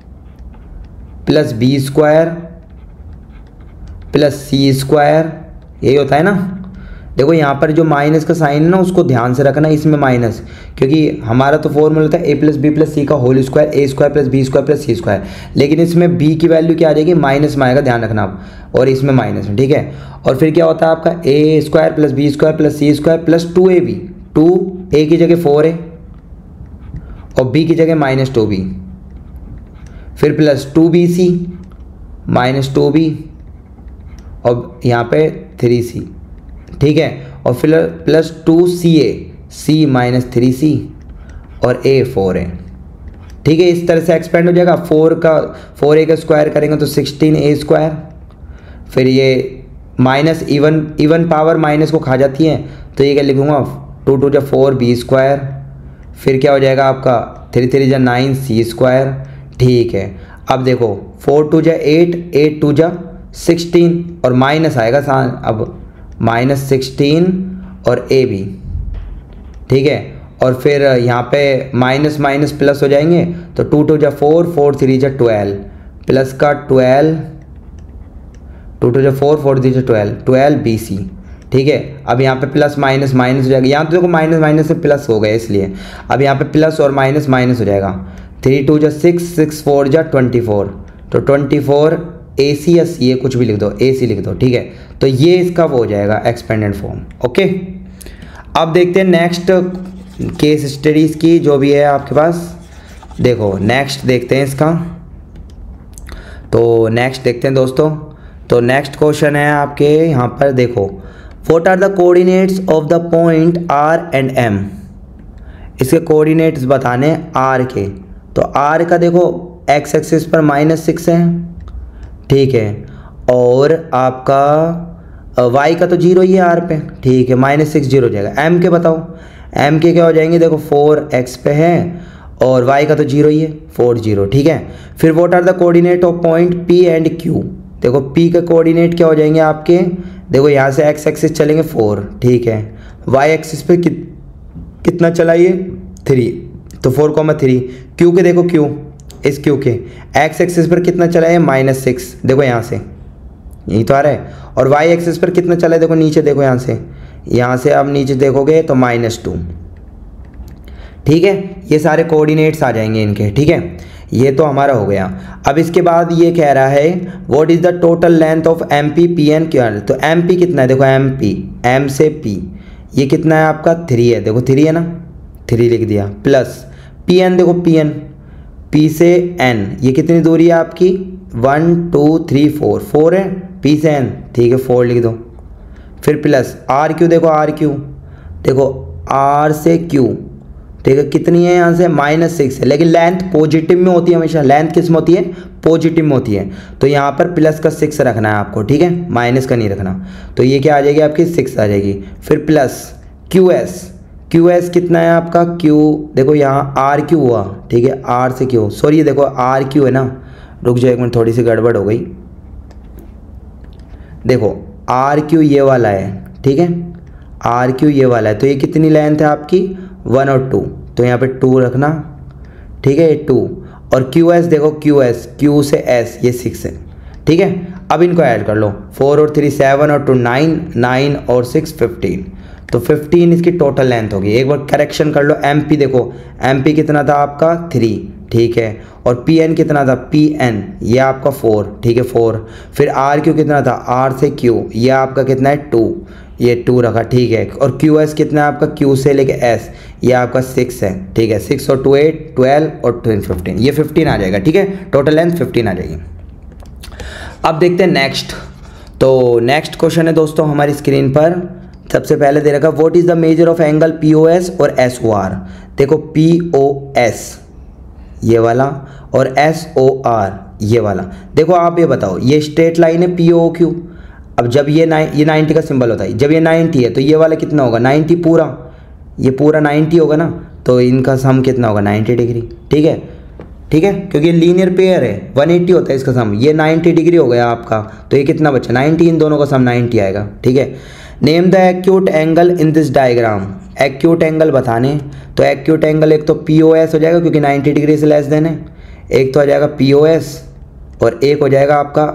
plus B square plus C square, यही होता है ना। देखो यहाँ पर जो माइनस का साइन है ना उसको ध्यान से रखना, इसमें माइनस, क्योंकि हमारा तो फॉर्मूला था ए प्लस बी प्लस सी का whole square, A square plus B square plus C square, लेकिन इसमें बी की वैल्यू क्या आ जाएगी, माइनस में आएगा, ध्यान रखना आप, और इसमें माइनस में, ठीक है। और फिर क्या होता है आपका ए square plus B square plus C square plus two A B, two A की जगह फोर है और बी की जगह माइनस टू बी, फिर plus two B C minus two B और यहाँ पे थ्री सी, ठीक है, और फिर plus two C A, C minus three C और ए फोर है, ठीक है। इस तरह से एक्सपेंड हो जाएगा। फोर का फोर ए का स्क्वायर करेंगे तो सिक्सटीन ए स्क्वायर, फिर ये minus even even power minus को खा जाती है, तो ये क्या लिखूँगा, टू टू जा फोर बी स्क्वायर, फिर क्या हो जाएगा आपका थ्री थ्री जा नाइन सी स्क्वायर, ठीक है। अब देखो फोर टू जा एट, एट टू जा सिक्सटीन और माइनस आएगा सान, अब माइनस सिक्सटीन और ए भी, ठीक है। और फिर यहाँ पे माइनस माइनस प्लस हो जाएंगे, तो टू टू जा फोर, फोर थ्री जा ट्वेल्व, प्लस का ट्वेल्व, टू टू जा फोर, फोर थ्री जा ट्वेल्व, ट्वेल्व बी सी, ठीक है। अब यहाँ पे प्लस माइनस माइनस हो जाएगा, यहाँ तो देखो माइनस माइनस से प्लस हो गया इसलिए, अब यहाँ पे प्लस और माइनस माइनस हो जाएगा, थ्री टू जा सिक्स, सिक्स फोर जा ट्वेंटी फोर, तो ट्वेंटी फोर ए सी या सी ए कुछ भी लिख दो, ए सी लिख दो, ठीक है। तो ये इसका वो हो जाएगा एक्सपेंडेड फॉर्म, ओके। अब देखते हैं नेक्स्ट केस स्टडीज़ की जो भी है आपके पास, देखो नेक्स्ट देखते हैं इसका, तो नेक्स्ट देखते हैं दोस्तों। तो नेक्स्ट क्वेश्चन है आपके यहाँ पर, देखो what are the coordinates of the point R and M, इसके कोऑर्डिनेट्स बताने आर के, तो आर का देखो एक्स एक्सिस पर माइनस सिक्स है, ठीक है, और आपका वाई का तो जीरो ही है आर पे, ठीक है, माइनस सिक्स जीरो हो जाएगा। एम के बताओ, एम के क्या हो जाएंगे, देखो फोर एक्स पे है और वाई का तो जीरो ही है, फोर जीरो, ठीक है। फिर what are the coordinate of point P and Q, देखो पी के कोऑर्डिनेट क्या हो जाएंगे आपके, देखो यहाँ से एक्स एक्सिस चलेंगे फोर, ठीक है, वाई एक्सिस पे कि, कितना चलाइए थ्री, तो फोर कॉमा थ्री, क्यू के देखो क्यू, इस क्यू के एक्स एक्सिस पर कितना चला है, माइनस सिक्स, देखो यहाँ से यही तो आ रहा है, और वाई एक्सिस पर कितना चला है, देखो नीचे, देखो यहाँ से, यहाँ से आप नीचे देखोगे तो माइनस टू, ठीक है। ये सारे कोऑर्डिनेट्स आ जाएंगे इनके, ठीक है, ये तो हमारा हो गया। अब इसके बाद ये कह रहा है what is the total length of M P P N Q R, तो एम पी कितना है, देखो एम पी, एम से पी ये कितना है आपका, थ्री है, देखो थ्री है ना, थ्री लिख दिया, प्लस पी एन, देखो पी एन, पी से एन ये कितनी दूरी है आपकी, one two three four, four है, पी से एन, ठीक है, फोर लिख दो, फिर प्लस आर क्यू, देखो आर क्यू, देखो आर से क्यू, ठीक है, कितनी है यहाँ से, माइनस सिक्स है, लेकिन लेंथ पॉजिटिव में होती है हमेशा, लेंथ किस में होती है, पॉजिटिव में होती है, तो यहाँ पर प्लस का सिक्स रखना है आपको, ठीक है, माइनस का नहीं रखना, तो ये क्या आ जाएगी आपकी, सिक्स आ जाएगी। फिर plus Q S, Q S कितना है आपका, क्यू देखो यहाँ आर क्यू हुआ, ठीक है, आर से क्यू, सॉरी देखो आर क्यू है ना, रुक जाओ एक मिनट, थोड़ी सी गड़बड़ हो गई, देखो आर क्यू ये वाला है, ठीक है, आर क्यू ये वाला है, तो ये कितनी लेंथ है आपकी, वन और टू, तो यहाँ पे टू रखना, ठीक है, ये टू, और क्यू एस देखो क्यू एस, क्यू से एस ये सिक्स है, ठीक है। अब इनको ऐड कर लो, फोर और थ्री सेवन और टू नाइन, नाइन और सिक्स फिफ्टीन, तो फिफ्टीन इसकी टोटल लेंथ होगी। एक बार करेक्शन कर लो, एम पी देखो, एम पी कितना था आपका, थ्री, ठीक है, और पी एन कितना था, पी एन ये आपका फोर, ठीक है, फोर, फिर आर क्यू कितना था, आर से क्यू ये आपका कितना है, टू, ये टू रखा, ठीक है, और क्यू एस कितना है आपका, क्यू से लेके एस ये आपका सिक्स है, ठीक है, सिक्स और टू एट, ट्वेल्व और ट्वेल्व फिफ्टीन, ये फिफ्टीन आ जाएगा, ठीक है, टोटल लेंथ फिफ्टीन आ जाएगी। अब देखते हैं नेक्स्ट, तो नेक्स्ट क्वेश्चन है दोस्तों हमारी स्क्रीन पर, सबसे पहले दे रखा what is the measure of angle P O S और एस ओ आर, देखो पी ओ एस ये वाला और एस ओ आर ये वाला, देखो आप ये बताओ, ये स्ट्रेट लाइन है पी ओ क्यू, अब जब ये नाइन ये नाइन्टी का सिंबल होता है, जब ये नाइन्टी है तो ये वाला कितना होगा, नाइन्टी पूरा, ये पूरा नाइन्टी होगा ना, तो इनका सम कितना होगा, नाइन्टी डिग्री, ठीक है, ठीक है, क्योंकि ये लीनियर पेयर है, वन एट्टी होता है इसका सम, ये नाइन्टी डिग्री हो गया आपका, तो ये कितना बचा, नाइन्टी, इन दोनों का सम नाइन्टी आएगा, ठीक है। Name the acute angle in this diagram, acute angle बताने, तो एक्यूट एंगल एक तो पी ओ एस हो जाएगा क्योंकि नाइन्टी डिग्री से लेस देन है, एक तो आ जाएगा पी ओ एस और एक हो जाएगा आपका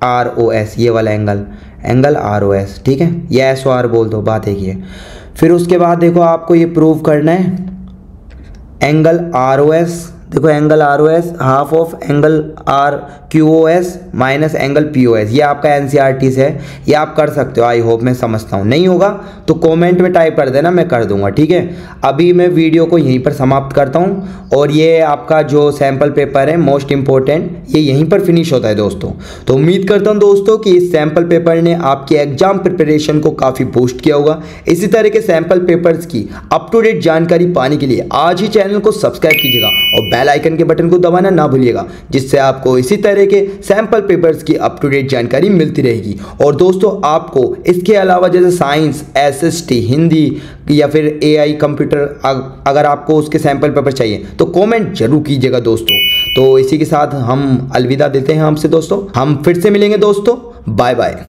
आर ओ एस, ये वाला angle, angle R O S, ठीक है, ये एस ओ आर बोल दो, बात एक ही है। फिर उसके बाद देखो आपको ये प्रूव करना है एंगल आर ओ एस, देखो angle R O S half of angle R Q O S minus angle P O S, ये आपका एन सी आर टी से है, ये आप कर सकते हो। आई होप, मैं समझता हूँ, नहीं होगा तो कमेंट में टाइप कर देना, मैं कर दूंगा, ठीक है। अभी मैं वीडियो को यहीं पर समाप्त करता हूँ और ये आपका जो सैम्पल पेपर है मोस्ट इंपॉर्टेंट, ये यहीं पर फिनिश होता है दोस्तों। तो उम्मीद करता हूँ दोस्तों कि इस सैम्पल पेपर ने आपकी एग्जाम प्रिपरेशन को काफ़ी बूस्ट किया होगा। इसी तरह के सैम्पल पेपर्स की अप टू डेट जानकारी पाने के लिए आज ही चैनल को सब्सक्राइब कीजिएगा और बेल आइकन के बटन को दबाना ना भूलिएगा, जिससे आपको इसी तरह के सैंपल पेपर्स की अप टू डेट जानकारी मिलती रहेगी। और दोस्तों आपको इसके अलावा जैसे science, S S T, Hindi या फिर ए आई कंप्यूटर, अगर आपको उसके सैंपल पेपर चाहिए तो कमेंट जरूर कीजिएगा दोस्तों। तो इसी के साथ हम अलविदा देते हैं हमसे दोस्तों, हम फिर से मिलेंगे दोस्तों, बाय बाय।